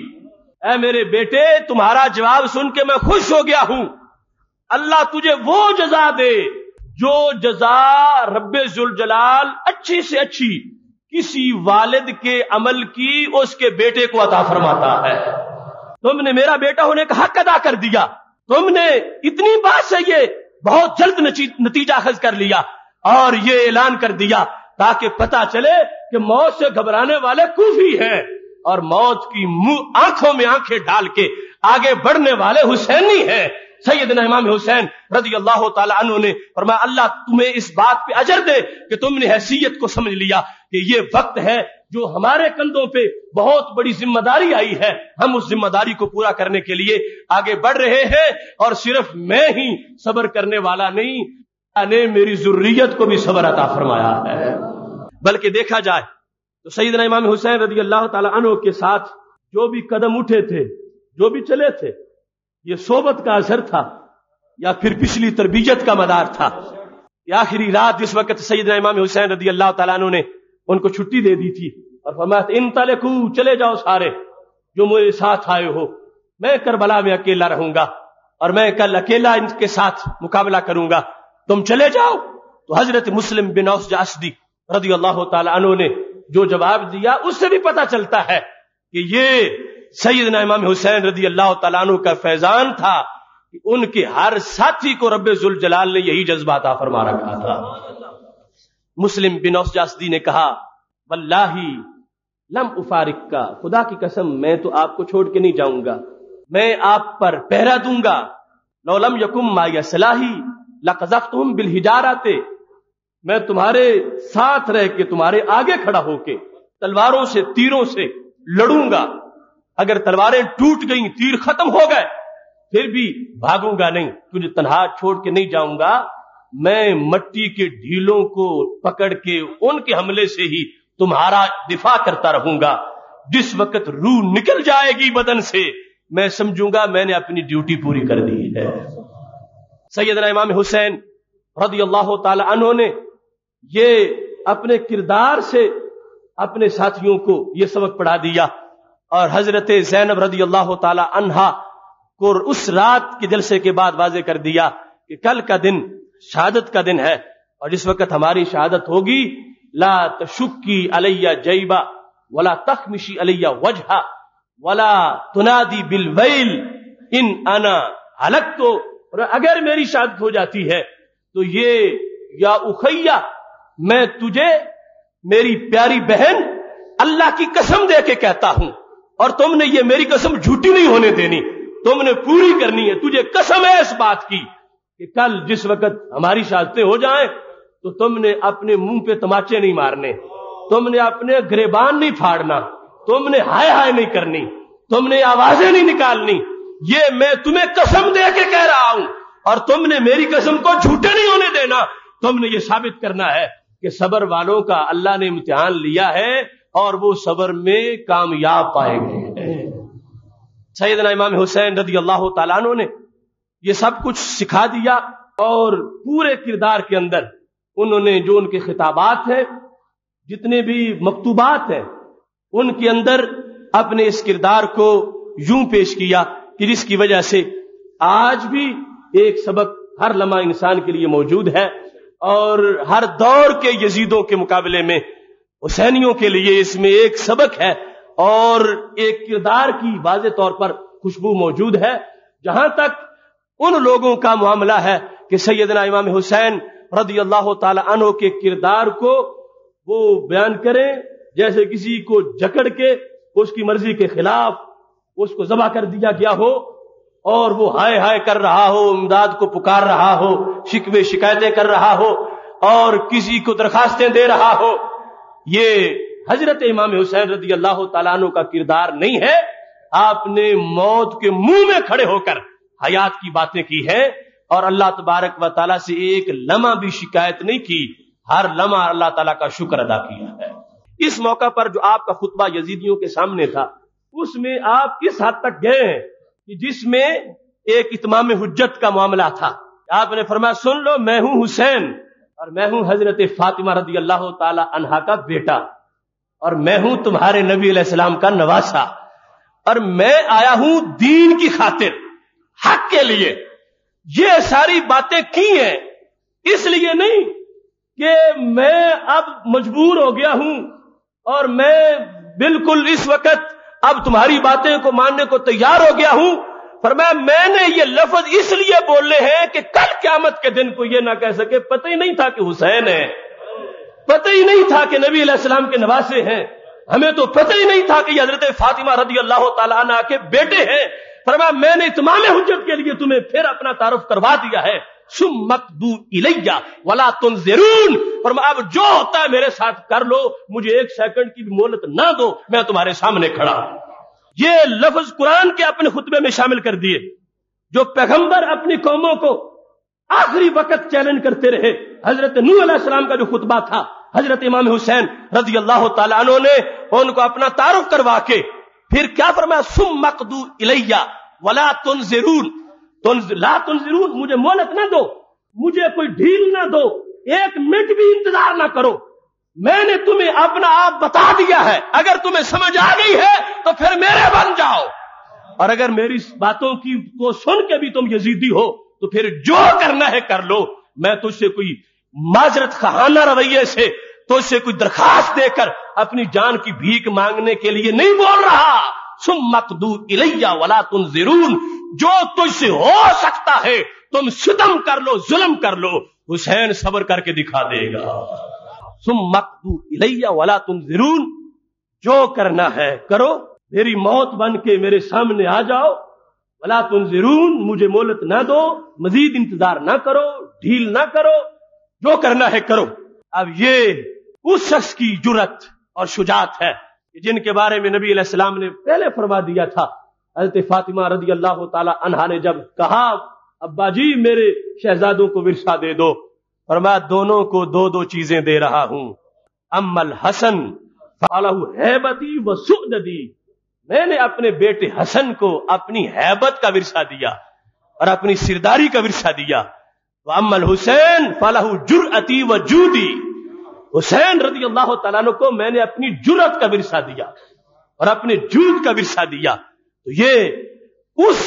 اے میرے بیٹے تمہارا جواب سن کے میں خوش ہو گیا ہوں، اللہ تجھے وہ جزا دے جو جزا رب ذوالجلال اچھی سے اچھی کسی والد کے عمل کی اس کے بیٹے کو عطا فرماتا ہے. تم نے میرا بیٹا ہونے کا حق ادا کر دیا، تم نے اتنی بات سے یہ بہت جلد نتیجہ اخذ کر لیا اور یہ اعلان کر دیا تاکہ پتہ چلے کہ موت سے گھبرانے والے کوفی ہیں اور موت کی منہ آنکھوں میں آنکھیں ڈال کے آگے بڑھنے والے حسینی ہیں. سیدنا امام حسین رضی اللہ تعالی عنہ نے فرمایا اللہ تمہیں اس بات پہ اجر دے کہ تم نے حیثیت کو سمجھ لیا کہ یہ وقت ہے جو ہمارے کندھوں پہ بہت بڑی ذمہ داری آئی ہے، ہم اس ذمہ داری کو پورا کرنے کے لیے آگے بڑھ رہے ہیں. اور صرف میں ہی صبر کرنے والا نہیں، اللہ نے میری ذریت کو بھی صبر عطا فرمایا ہے. بلکہ دیکھا جائے تو سیدنا امام حسین رضی اللہ تعالی عنہ کے ساتھ جو بھی قدم اٹھے تھے، جو بھی چلے تھے، یہ صحبت کا اثر تھا یا پھر پچھلی تربیت کا مدار تھا. یہ آخری رات جس وقت سیدنا امام حسین رضی اللہ تعالیٰ عنہ نے ان کو چھٹی دے دی تھی اور فرمایا انطلقو، چلے جاؤ سارے جو میرے ساتھ آئے ہو، میں کربلا میں اکیلا رہوں گا اور میں کل اکیلا ان کے ساتھ مقابلہ کروں گا، تم چلے جاؤ. تو حضرت مسلم بن اوس اسدی رضی اللہ تعالی عنہ نے جو جواب دیا اس سے بھی پتہ چلتا ہے کہ یہ سیدنا امام حسین رضی اللہ تعالیٰ عنہ کا فیضان تھا کہ ان کے ہر ساتھی کو رب ذوالجلال نے یہی جذبہ عطا فرما رکھا تھا. مسلم بن اوس اسدی نے کہا واللہ لم افارق کا، خدا کی قسم میں تو آپ کو چھوڑ کے نہیں جاؤں گا، میں آپ پر پہرا دوں گا. لو لم یکم ما یصلاحی لقذفتہم بالحجارات، میں تمہارے ساتھ رہ کے تمہارے آگے کھڑا ہو کے تلواروں سے تیروں سے لڑوں گا. اگر تلواریں ٹوٹ گئیں، تیر ختم ہو گئے، پھر بھی بھاگوں گا نہیں، تجھے تنہا چھوڑ کے نہیں جاؤں گا. میں مٹی کے ڈھیلوں کو پکڑ کے ان کے حملے سے ہی تمہارا دفاع کرتا رہوں گا. جس وقت روح نکل جائے گی بدن سے میں سمجھوں گا میں نے اپنی ڈیوٹی پوری کر دی ہے. سیدنا امام حسین رضی اللہ تعالی عنہ نے یہ اپنے کردار سے اپنے ساتھیوں کو یہ سبق پڑھا دیا اور حضرت زینب رضی اللہ تعالی عنہا کو اس رات کے جلسے کے بعد واضح کر دیا کہ کل کا دن شہادت کا دن ہے اور جس وقت ہماری شہادت ہوگی لا تشکی علیہ جیبا ولا تخمشی علیہ وجہا ولا تنادی بالویل ان انا ہلک. تو اگر میری شہادت ہو جاتی ہے تو یہ یا اخیہ میں تجھے میری پیاری بہن اللہ کی قسم دے کے کہتا ہوں اور تم نے یہ میری قسم جھوٹی نہیں ہونے دینی، تم نے پوری کرنی ہے. تجھے قسم ہے اس بات کی کہ کل جس وقت ہماری شہادتیں ہو جائیں تو تم نے اپنے منہ پہ تماچے نہیں مارنے، تم نے اپنے گریبان نہیں پھاڑنا، تم نے ہائے ہائے نہیں کرنی، تم نے آوازیں نہیں نکالنی. یہ میں تمہیں قسم دے کے کہہ رہا ہوں اور تم نے میری قسم کو جھوٹے نہیں ہونے دینا. تم نے یہ ثابت کرنا ہے کہ صبر والوں کا اللہ نے امتحان لیا ہے اور وہ صبر میں کامیاب پائے گئے ہیں. سیدنا امام حسین رضی اللہ تعالیٰ عنہ نے یہ سب کچھ سکھا دیا، اور پورے کردار کے اندر انہوں نے جو ان کے خطابات ہیں، جتنے بھی مکتوبات ہیں، ان کے اندر اپنے اس کردار کو یوں پیش کیا کہ جس کی وجہ سے آج بھی ایک سبق ہر لمحہ انسان کے لیے موجود ہے، اور ہر دور کے یزیدوں کے مقابلے میں حسینیوں کے لیے اس میں ایک سبق ہے اور ایک کردار کی واضح طور پر خوشبو موجود ہے۔ جہاں تک ان لوگوں کا معاملہ ہے کہ سیدنا امام حسین رضی اللہ تعالی عنہ کے کردار کو وہ بیان کریں جیسے کسی کو جکڑ کے اس کی مرضی کے خلاف اس کو ذبح کر دیا گیا ہو، اور وہ ہائے ہائے کر رہا ہو، امداد کو پکار رہا ہو، شکوے شکایتیں کر رہا ہو، اور کسی کو درخواستیں دے رہا ہو۔ یہ حضرت امام حسین رضی اللہ تعالیٰ عنہ کا کردار نہیں ہے۔ آپ نے موت کے منہ میں کھڑے ہو کر حیات کی باتیں کی ہیں، اور اللہ تبارک و تعالیٰ سے ایک لمحہ بھی شکایت نہیں کی، ہر لمحہ اللہ تعالیٰ کا شکر ادا کیا ہے۔ اس موقع پر جو آپ کا خطبہ یزیدیوں کے سامنے تھا، اس میں آپ کس حد تک گئے ہیں کہ جس میں ایک اتمام حجت کا معاملہ تھا۔ آپ نے فرمایا سن لو، میں ہوں حسین اور میں ہوں حضرت فاطمہ رضی اللہ تعالی عنہا کا بیٹا، اور میں ہوں تمہارے نبی علیہ السلام کا نواسا، اور میں آیا ہوں دین کی خاطر، حق کے لیے۔ یہ ساری باتیں کی ہیں اس لیے نہیں کہ میں اب مجبور ہو گیا ہوں اور میں بالکل اس وقت اب تمہاری باتیں کو ماننے کو تیار ہو گیا ہوں۔ فرمایا میں نے یہ لفظ اس لیے بولے ہیں کہ کل قیامت کے دن کو یہ نہ کہہ سکے پتہ ہی نہیں تھا کہ حسین ہے، پتہ ہی نہیں تھا کہ نبی علیہ السلام کے نواسے ہیں، ہمیں تو پتہ ہی نہیں تھا کہ یہ حضرت فاطمہ رضی اللہ تعالیٰ عنہ کے بیٹے ہیں۔ فرمایا میں نے اتمام حجت کے لیے تمہیں پھر اپنا تعارف کروا دیا ہے، ثم مقدو الیہ ولا تنظرون۔ فرمایا اب جو ہوتا ہے میرے ساتھ کر لو، مجھے ایک سیکنڈ کی بھی مہلت نہ دو، میں تمہارے سامنے کھڑا ہوں۔ یہ لفظ قرآن کے اپنے خطبے میں شامل کر دیے، جو پیغمبر اپنی قوموں کو آخری وقت چیلنج کرتے رہے۔ حضرت نوح علیہ السلام کا جو خطبہ تھا، حضرت امام حسین رضی اللہ تعالیٰ عنہ نے ان کو اپنا تعارف کروا کے پھر کیا فرمایا ثم مقدو الیہ ولا تنظرون، لا تنظرون، مجھے مہلت نہ دو، مجھے کوئی ڈھیل نہ دو، ایک منٹ بھی انتظار نہ کرو، میں نے تمہیں اپنا آپ بتا دیا ہے، اگر تمہیں سمجھ آ گئی ہے تو پھر میرے بن جاؤ، اور اگر میری باتوں کی کو سن کے بھی تم یزیدی ہو تو پھر جو کرنا ہے کر لو۔ میں تجھ سے کوئی معذرت خواہانہ رویے سے، تجھ سے کوئی درخواست دے کر اپنی جان کی بھیک مانگنے کے لیے نہیں بول رہا۔ ثم مقدو الیہ ولا تنظرون، جو تجھ سے ہو سکتا ہے تم ستم کر لو، ظلم کر لو، حسین صبر کر کے دکھا دے گا۔ ثم مقدو الیہ ولا تنظرون، جو کرنا ہے کرو، میری موت بن کے میرے سامنے آ جاؤ، ولا تنظرون، مجھے مہلت نہ دو، مزید انتظار نہ کرو، ڈھیل نہ کرو، جو کرنا ہے کرو۔ اب یہ اس شخص کی جرأت اور شجاعت ہے جن کے بارے میں نبی علیہ السلام نے پہلے فرما دیا تھا۔ حضرت فاطمہ رضی اللہ تعالی عنہا نے جب کہا ابا جی میرے شہزادوں کو ورثہ دے دو، اور میں دونوں کو دو دو چیزیں دے رہا ہوں، اما الحسن فلہ ہیبتی و سؤددی، میں نے اپنے بیٹے حسن کو اپنی ہیبت کا ورثہ دیا اور اپنی سرداری کا ورثہ دیا، واما الحسین فلہ جرأتی و جودی، حسین رضی اللہ تعالیٰ عنہ کو میں نے اپنی جرأت کا ورثہ دیا اور اپنے جود کا ورثہ دیا۔ تو یہ اس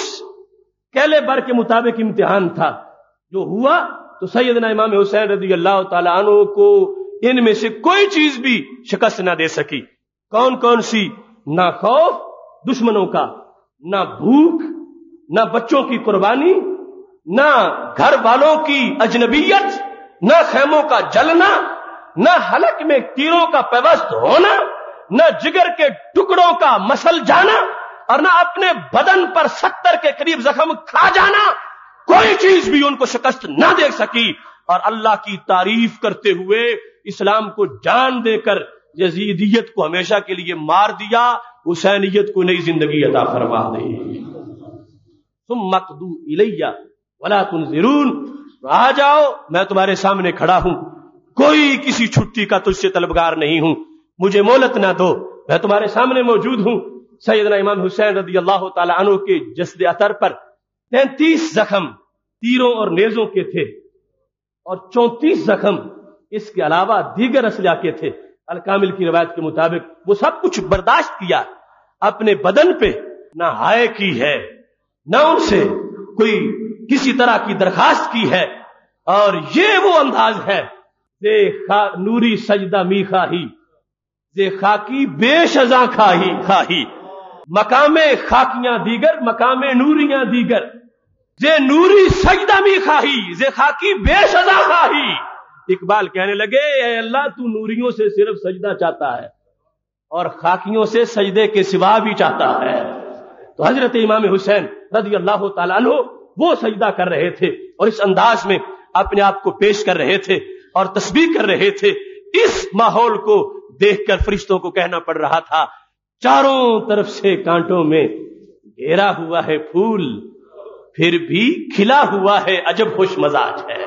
کیلے بر کے مطابق امتحان تھا جو ہوا، تو سیدنا امام حسین رضی اللہ تعالیٰ عنہ کو ان میں سے کوئی چیز بھی شکست نہ دے سکی۔ کون کون سی؟ نہ خوف دشمنوں کا، نہ بھوک، نہ بچوں کی قربانی، نہ گھر والوں کی اجنبیت، نہ خیموں کا جلنا، نہ حلق میں تیروں کا پیوست ہونا، نہ جگر کے ٹکڑوں کا مسل جانا، اور نہ اپنے بدن پر ستر کے قریب زخم کھا جانا، کوئی چیز بھی ان کو شکست نہ دے سکی، اور اللہ کی تعریف کرتے ہوئے اسلام کو جان دے کر یزیدیت کو ہمیشہ کے لیے مار دیا، حسینیت کو نئی زندگی عطا فرما دے۔ ثم مقدو الیہ ولا تنظرون، آ جاؤ میں تمہارے سامنے کھڑا ہوں، کوئی کسی چھٹی کا تجھ سے طلبگار نہیں ہوں، مجھے مہلت نہ دو، میں تمہارے سامنے موجود ہوں۔ سیدنا امام حسین رضی اللہ تعالی عنہ کے جسد اطہر پر تینتیس زخم تیروں اور نیزوں کے تھے اور چونتیس زخم اس کے علاوہ دیگر اسلحہ کے تھے. الکامل کی روایت کے مطابق وہ سب کچھ برداشت کیا, اپنے بدن پہ نہ ہائے کی ہے, نہ ان سے کوئی کسی طرح کی درخواست کی ہے. اور یہ وہ انداز ہے زے خا نوری سجدہ می خواہی, زے خاکی بے شزاں کھاہی کھاہی, مقام خاکیاں دیگر مقام نوریاں دیگر, زے نوری سجدہ می خواہی زے خاکی بے شزاں کھاہی. اقبال کہنے لگے اے اللہ تو نوریوں سے صرف سجدہ چاہتا ہے اور خاکیوں سے سجدے کے سوا بھی چاہتا ہے. تو حضرت امام حسین رضی اللہ تعالیٰ عنہ وہ سجدہ کر رہے تھے اور اس انداز میں اپنے آپ کو پیش کر رہے تھے اور تسبیح کر رہے تھے. اس ماحول کو دیکھ کر فرشتوں کو کہنا پڑ رہا تھا چاروں طرف سے کانٹوں میں گھیرا ہوا ہے پھول, پھر بھی کھلا ہوا ہے عجب خوش مزاج ہے.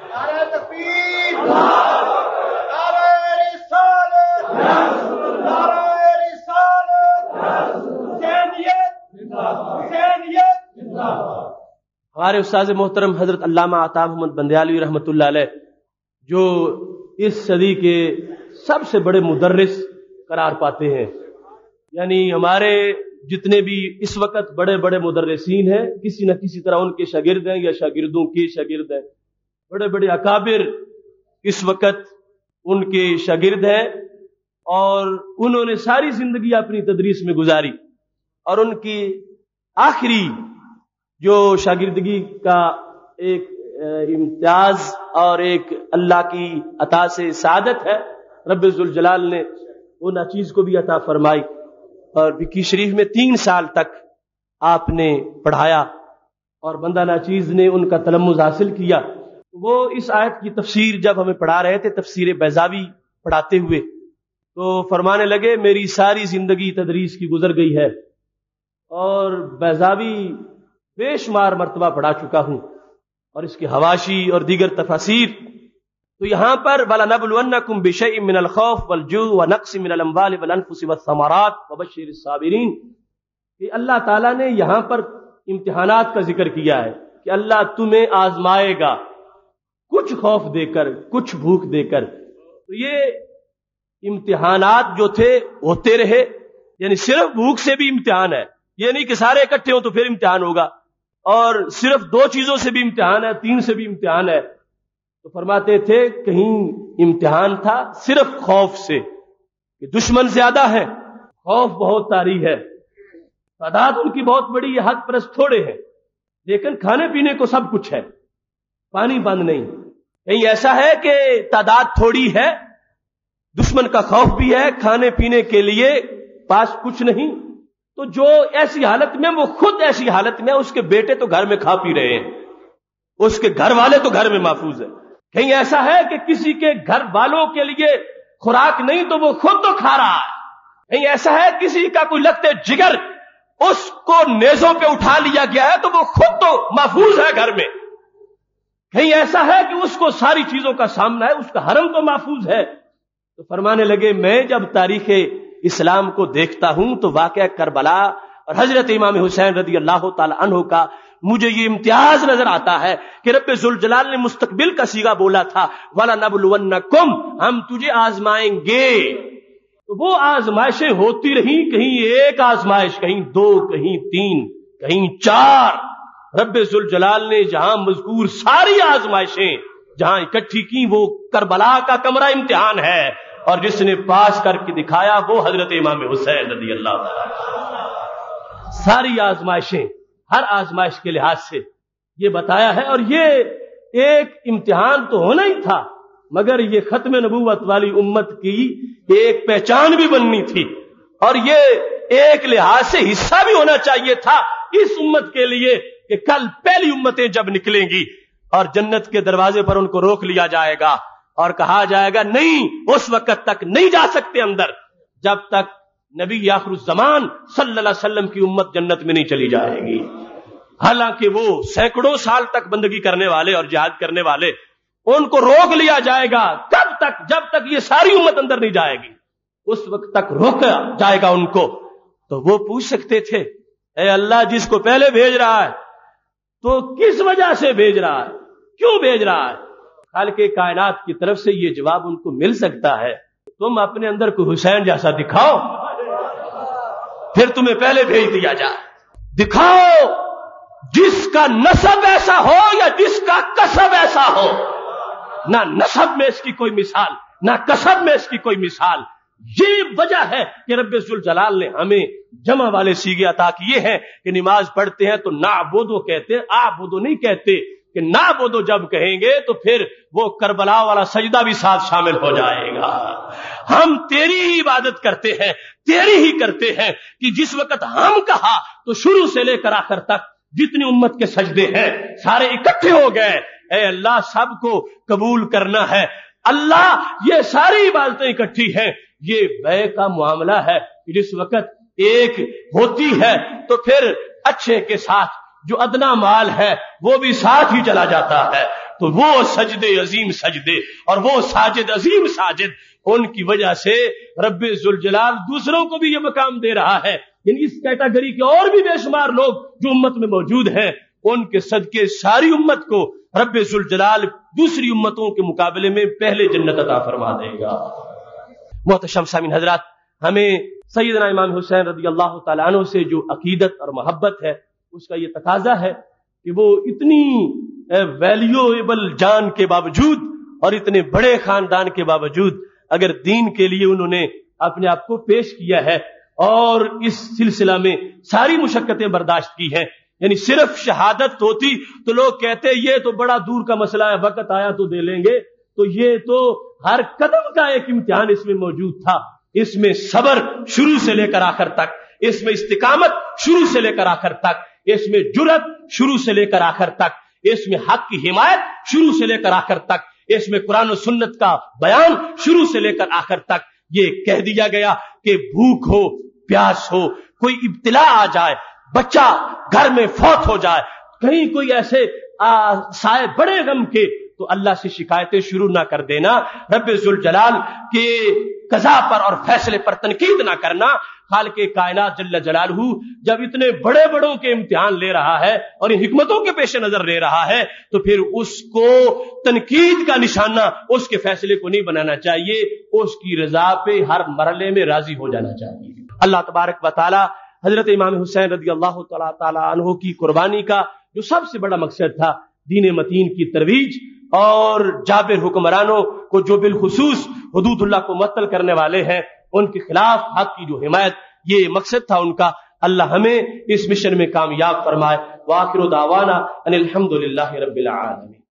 ہمارے استاد محترم حضرت علامہ عطا محمد بندیالوی رحمۃ اللہ علیہ جو اس صدی کے سب سے بڑے مدرس قرار پاتے ہیں, یعنی ہمارے جتنے بھی اس وقت بڑے بڑے مدرسین ہیں کسی نہ کسی طرح ان کے شاگرد ہیں یا شاگردوں کے شاگرد ہیں. بڑے بڑے اکابر اس وقت ان کے شاگرد ہیں اور انہوں نے ساری زندگی اپنی تدریس میں گزاری اور ان کی آخری جو شاگردگی کا ایک امتیاز اور ایک اللہ کی عطا سے سعادت ہے, رب ذوالجلال نے وہ ناچیز کو بھی عطا فرمائی اور بکی شریف میں تین سال تک آپ نے پڑھایا اور بندہ ناچیز نے ان کا تلمذ حاصل کیا. وہ اس آیت کی تفسیر جب ہمیں پڑھا رہے تھے تفسیر بیضاوی پڑھاتے ہوئے تو فرمانے لگے میری ساری زندگی تدریس کی گزر گئی ہے اور بیضاوی بے شمار مرتبہ پڑھا چکا ہوں اور اس کی حواشی اور دیگر تفاسیر. تو یہاں پر وَلَنَبْلُوَنَّكُمْ بِشَيْءٍ مِّنَ الْخَوْفِ وَالْجُوعِ وَنَقْصٍ مِّنَ الْأَمْوَالِ وَالْأَنفُسِ وَالثَّمَرَاتِ وَبَشِّرِ الصَّابِرِينَ. کہ اللہ تعالیٰ نے یہاں پر امتحانات کا ذکر کیا ہے کہ اللہ تمہیں آزمائے گا کچھ خوف دے کر کچھ بھوک دے کر. تو یہ امتحانات جو تھے ہوتے رہے, یعنی صرف بھوک سے بھی امتحان ہے, یہ نہیں کہ سارے اکٹھے ہوں تو پھر امتحان ہوگا, اور صرف دو چیزوں سے بھی امتحان ہے, تین سے بھی امتحان ہے. تو فرماتے تھے کہیں امتحان تھا صرف خوف سے کہ دشمن زیادہ ہے, خوف بہت طاری ہے, تعداد ان کی بہت بڑی ہے, حق پرست تھوڑے ہیں, لیکن کھانے پینے کو سب کچھ ہے, پانی بند نہیں. کہیں ایسا ہے کہ تعداد تھوڑی ہے, دشمن کا خوف بھی ہے, کھانے پینے کے لیے پاس کچھ نہیں, تو جو ایسی حالت میں وہ خود ایسی حالت میں, اس کے بیٹے تو گھر میں کھا پی رہے ہیں, اس کے گھر والے تو گھر میں محفوظ ہیں. کہیں ایسا ہے کہ کسی کے گھر والوں کے لیے خوراک نہیں تو وہ خود تو کھا رہا ہے. کہیں ایسا ہے کسی کا کوئی لگتے جگر اس کو نیزوں پہ اٹھا لیا گیا ہے تو وہ خود تو محفوظ ہے گھر میں. کہیں ایسا ہے کہ اس کو ساری چیزوں کا سامنا ہے, اس کا حرم تو محفوظ ہے. تو فرمانے لگے میں جب تاریخ اسلام کو دیکھتا ہوں تو واقعہ کربلا اور حضرت امام حسین رضی اللہ تعالی عنہ کا مجھے یہ امتیاز نظر آتا ہے کہ رب ذوالجلال نے مستقبل کا صیغہ بولا تھا وَلَنَبْلُوَنَّكُمْ, ہم تجھے آزمائیں گے. تو وہ آزمائشیں ہوتی رہیں, کہیں ایک آزمائش, کہیں دو, کہیں تین, کہیں چار. رب ذوالجلال نے جہاں مذکور ساری آزمائشیں جہاں اکٹھی کی وہ کربلا کا کمرہ امتحان ہے, اور جس نے پاس کر کے دکھایا وہ حضرت امام حسین رضی اللہ تعالی. ساری آزمائشیں ہر آزمائش کے لحاظ سے یہ بتایا ہے, اور یہ ایک امتحان تو ہونا ہی تھا مگر یہ ختم نبوت والی امت کی ایک پہچان بھی بننی تھی, اور یہ ایک لحاظ سے حصہ بھی ہونا چاہیے تھا اس امت کے لیے کہ کل پہلی امتیں جب نکلیں گی اور جنت کے دروازے پر ان کو روک لیا جائے گا اور کہا جائے گا نہیں اس وقت تک نہیں جا سکتے اندر جب تک نبی آخر الزمان صلی اللہ علیہ وسلم کی امت جنت میں نہیں چلی جائے گی. حالانکہ وہ سینکڑوں سال تک بندگی کرنے والے اور جہاد کرنے والے, ان کو روک لیا جائے گا. کب تک؟ جب تک یہ ساری امت اندر نہیں جائے گی اس وقت تک روکا جائے گا ان کو. تو وہ پوچھ سکتے تھے اے اللہ جس کو پہلے بھیج رہا ہے تو کس وجہ سے بھیج رہا ہے, کیوں بھیج رہا ہے؟ خالق کائنات کی طرف سے یہ جواب ان کو مل سکتا ہے, تم اپنے اندر کو حسین جیسا دکھاؤ, پھر تمہیں پہلے بھیج دیا جائے. دکھاؤ جس کا نسب ایسا ہو یا جس کا کسب ایسا ہو, نہ نسب میں اس کی کوئی مثال, نہ کسب میں اس کی کوئی مثال. یہ وجہ ہے کہ رب ذوالجلال نے ہمیں جمع والے سیغے عطا کیے ہیں کہ نماز پڑھتے ہیں تو نعبدو کہتے ہیں, اعبدو نہیں کہتے. کہ نعبدو جب کہیں گے تو پھر وہ کربلا والا سجدہ بھی ساتھ شامل ہو جائے گا. ہم تیری ہی عبادت کرتے ہیں, تیری ہی کرتے ہیں. کہ جس وقت ہم کہا تو شروع سے لے کر آخر تک جتنی امت کے سجدے ہیں سارے اکٹھے ہو گئے. اے اللہ سب کو قبول کرنا ہے. اللہ یہ ساری عبادتیں اکٹھی ہیں. یہ بے کا معاملہ ہے کہ جس وقت ایک ہوتی ہے تو پھر اچھے کے ساتھ جو ادنا مال ہے وہ بھی ساتھ ہی چلا جاتا ہے. تو وہ سجدے عظیم سجدے اور وہ ساجد عظیم ساجد, ان کی وجہ سے رب ذوالجلال دوسروں کو بھی یہ مقام دے رہا ہے. یعنی اس کیٹیگری کے اور بھی بے شمار لوگ جو امت میں موجود ہیں, ان کے صدقے ساری امت کو رب ذوالجلال دوسری امتوں کے مقابلے میں پہلے جنت عطا فرما دے گا. محتشم سامعین حضرات, ہمیں سیدنا امام حسین رضی اللہ تعالیٰ عنہ سے جو عقیدت اور محبت ہے اس کا یہ تقاضا ہے کہ وہ اتنی ویلیویبل جان کے باوجود اور اتنے بڑے خاندان کے باوجود اگر دین کے لیے انہوں نے اپنے آپ کو پیش کیا ہے اور اس سلسلہ میں ساری مشقتیں برداشت کی ہیں. یعنی صرف شہادت ہوتی تو لوگ کہتے یہ تو بڑا دور کا مسئلہ ہے, وقت آیا تو دے لیں گے. تو یہ تو ہر قدم کا ایک امتحان اس میں موجود تھا. اس میں صبر شروع سے لے کر آخر تک, اس میں استقامت شروع سے لے کر آخر تک, اس میں جرأت شروع سے لے کر آخر تک, اس میں حق کی حمایت شروع سے لے کر آخر تک, اس میں قرآن و سنت کا بیان شروع سے لے کر آخر تک. یہ کہہ دیا گیا کہ بھوک ہو, پیاس ہو, کوئی ابتلا آ جائے, بچہ گھر میں فوت ہو جائے, کہیں کوئی ایسے سائے بڑے غم کے, تو اللہ سے شکایتیں شروع نہ کر دینا. رب ذوالجلال کے قضا پر اور فیصلے پر تنقید نہ کرنا. خالق کائنات جل جلالہ جب اتنے بڑے بڑوں کے امتحان لے رہا ہے اور ان حکمتوں کے پیش نظر لے رہا ہے تو پھر اس کو تنقید کا نشانہ اس کے فیصلے کو نہیں بنانا چاہیے, اس کی رضا پہ ہر مرحلے میں راضی ہو جانا چاہیے. اللہ تبارک و تعالی حضرت امام حسین رضی اللہ تعالی عنہ کی قربانی کا جو سب سے بڑا مقصد تھا دین متین کی ترویج اور جابر حکمرانوں کو جو بالخصوص حدود اللہ کو معطل کرنے والے ہیں ان کے خلاف حق کی جو حمایت, یہ مقصد تھا ان کا. اللہ ہمیں اس مشن میں کامیاب فرمائے. وآخر دعوانا ان الحمد للہ رب العالمین.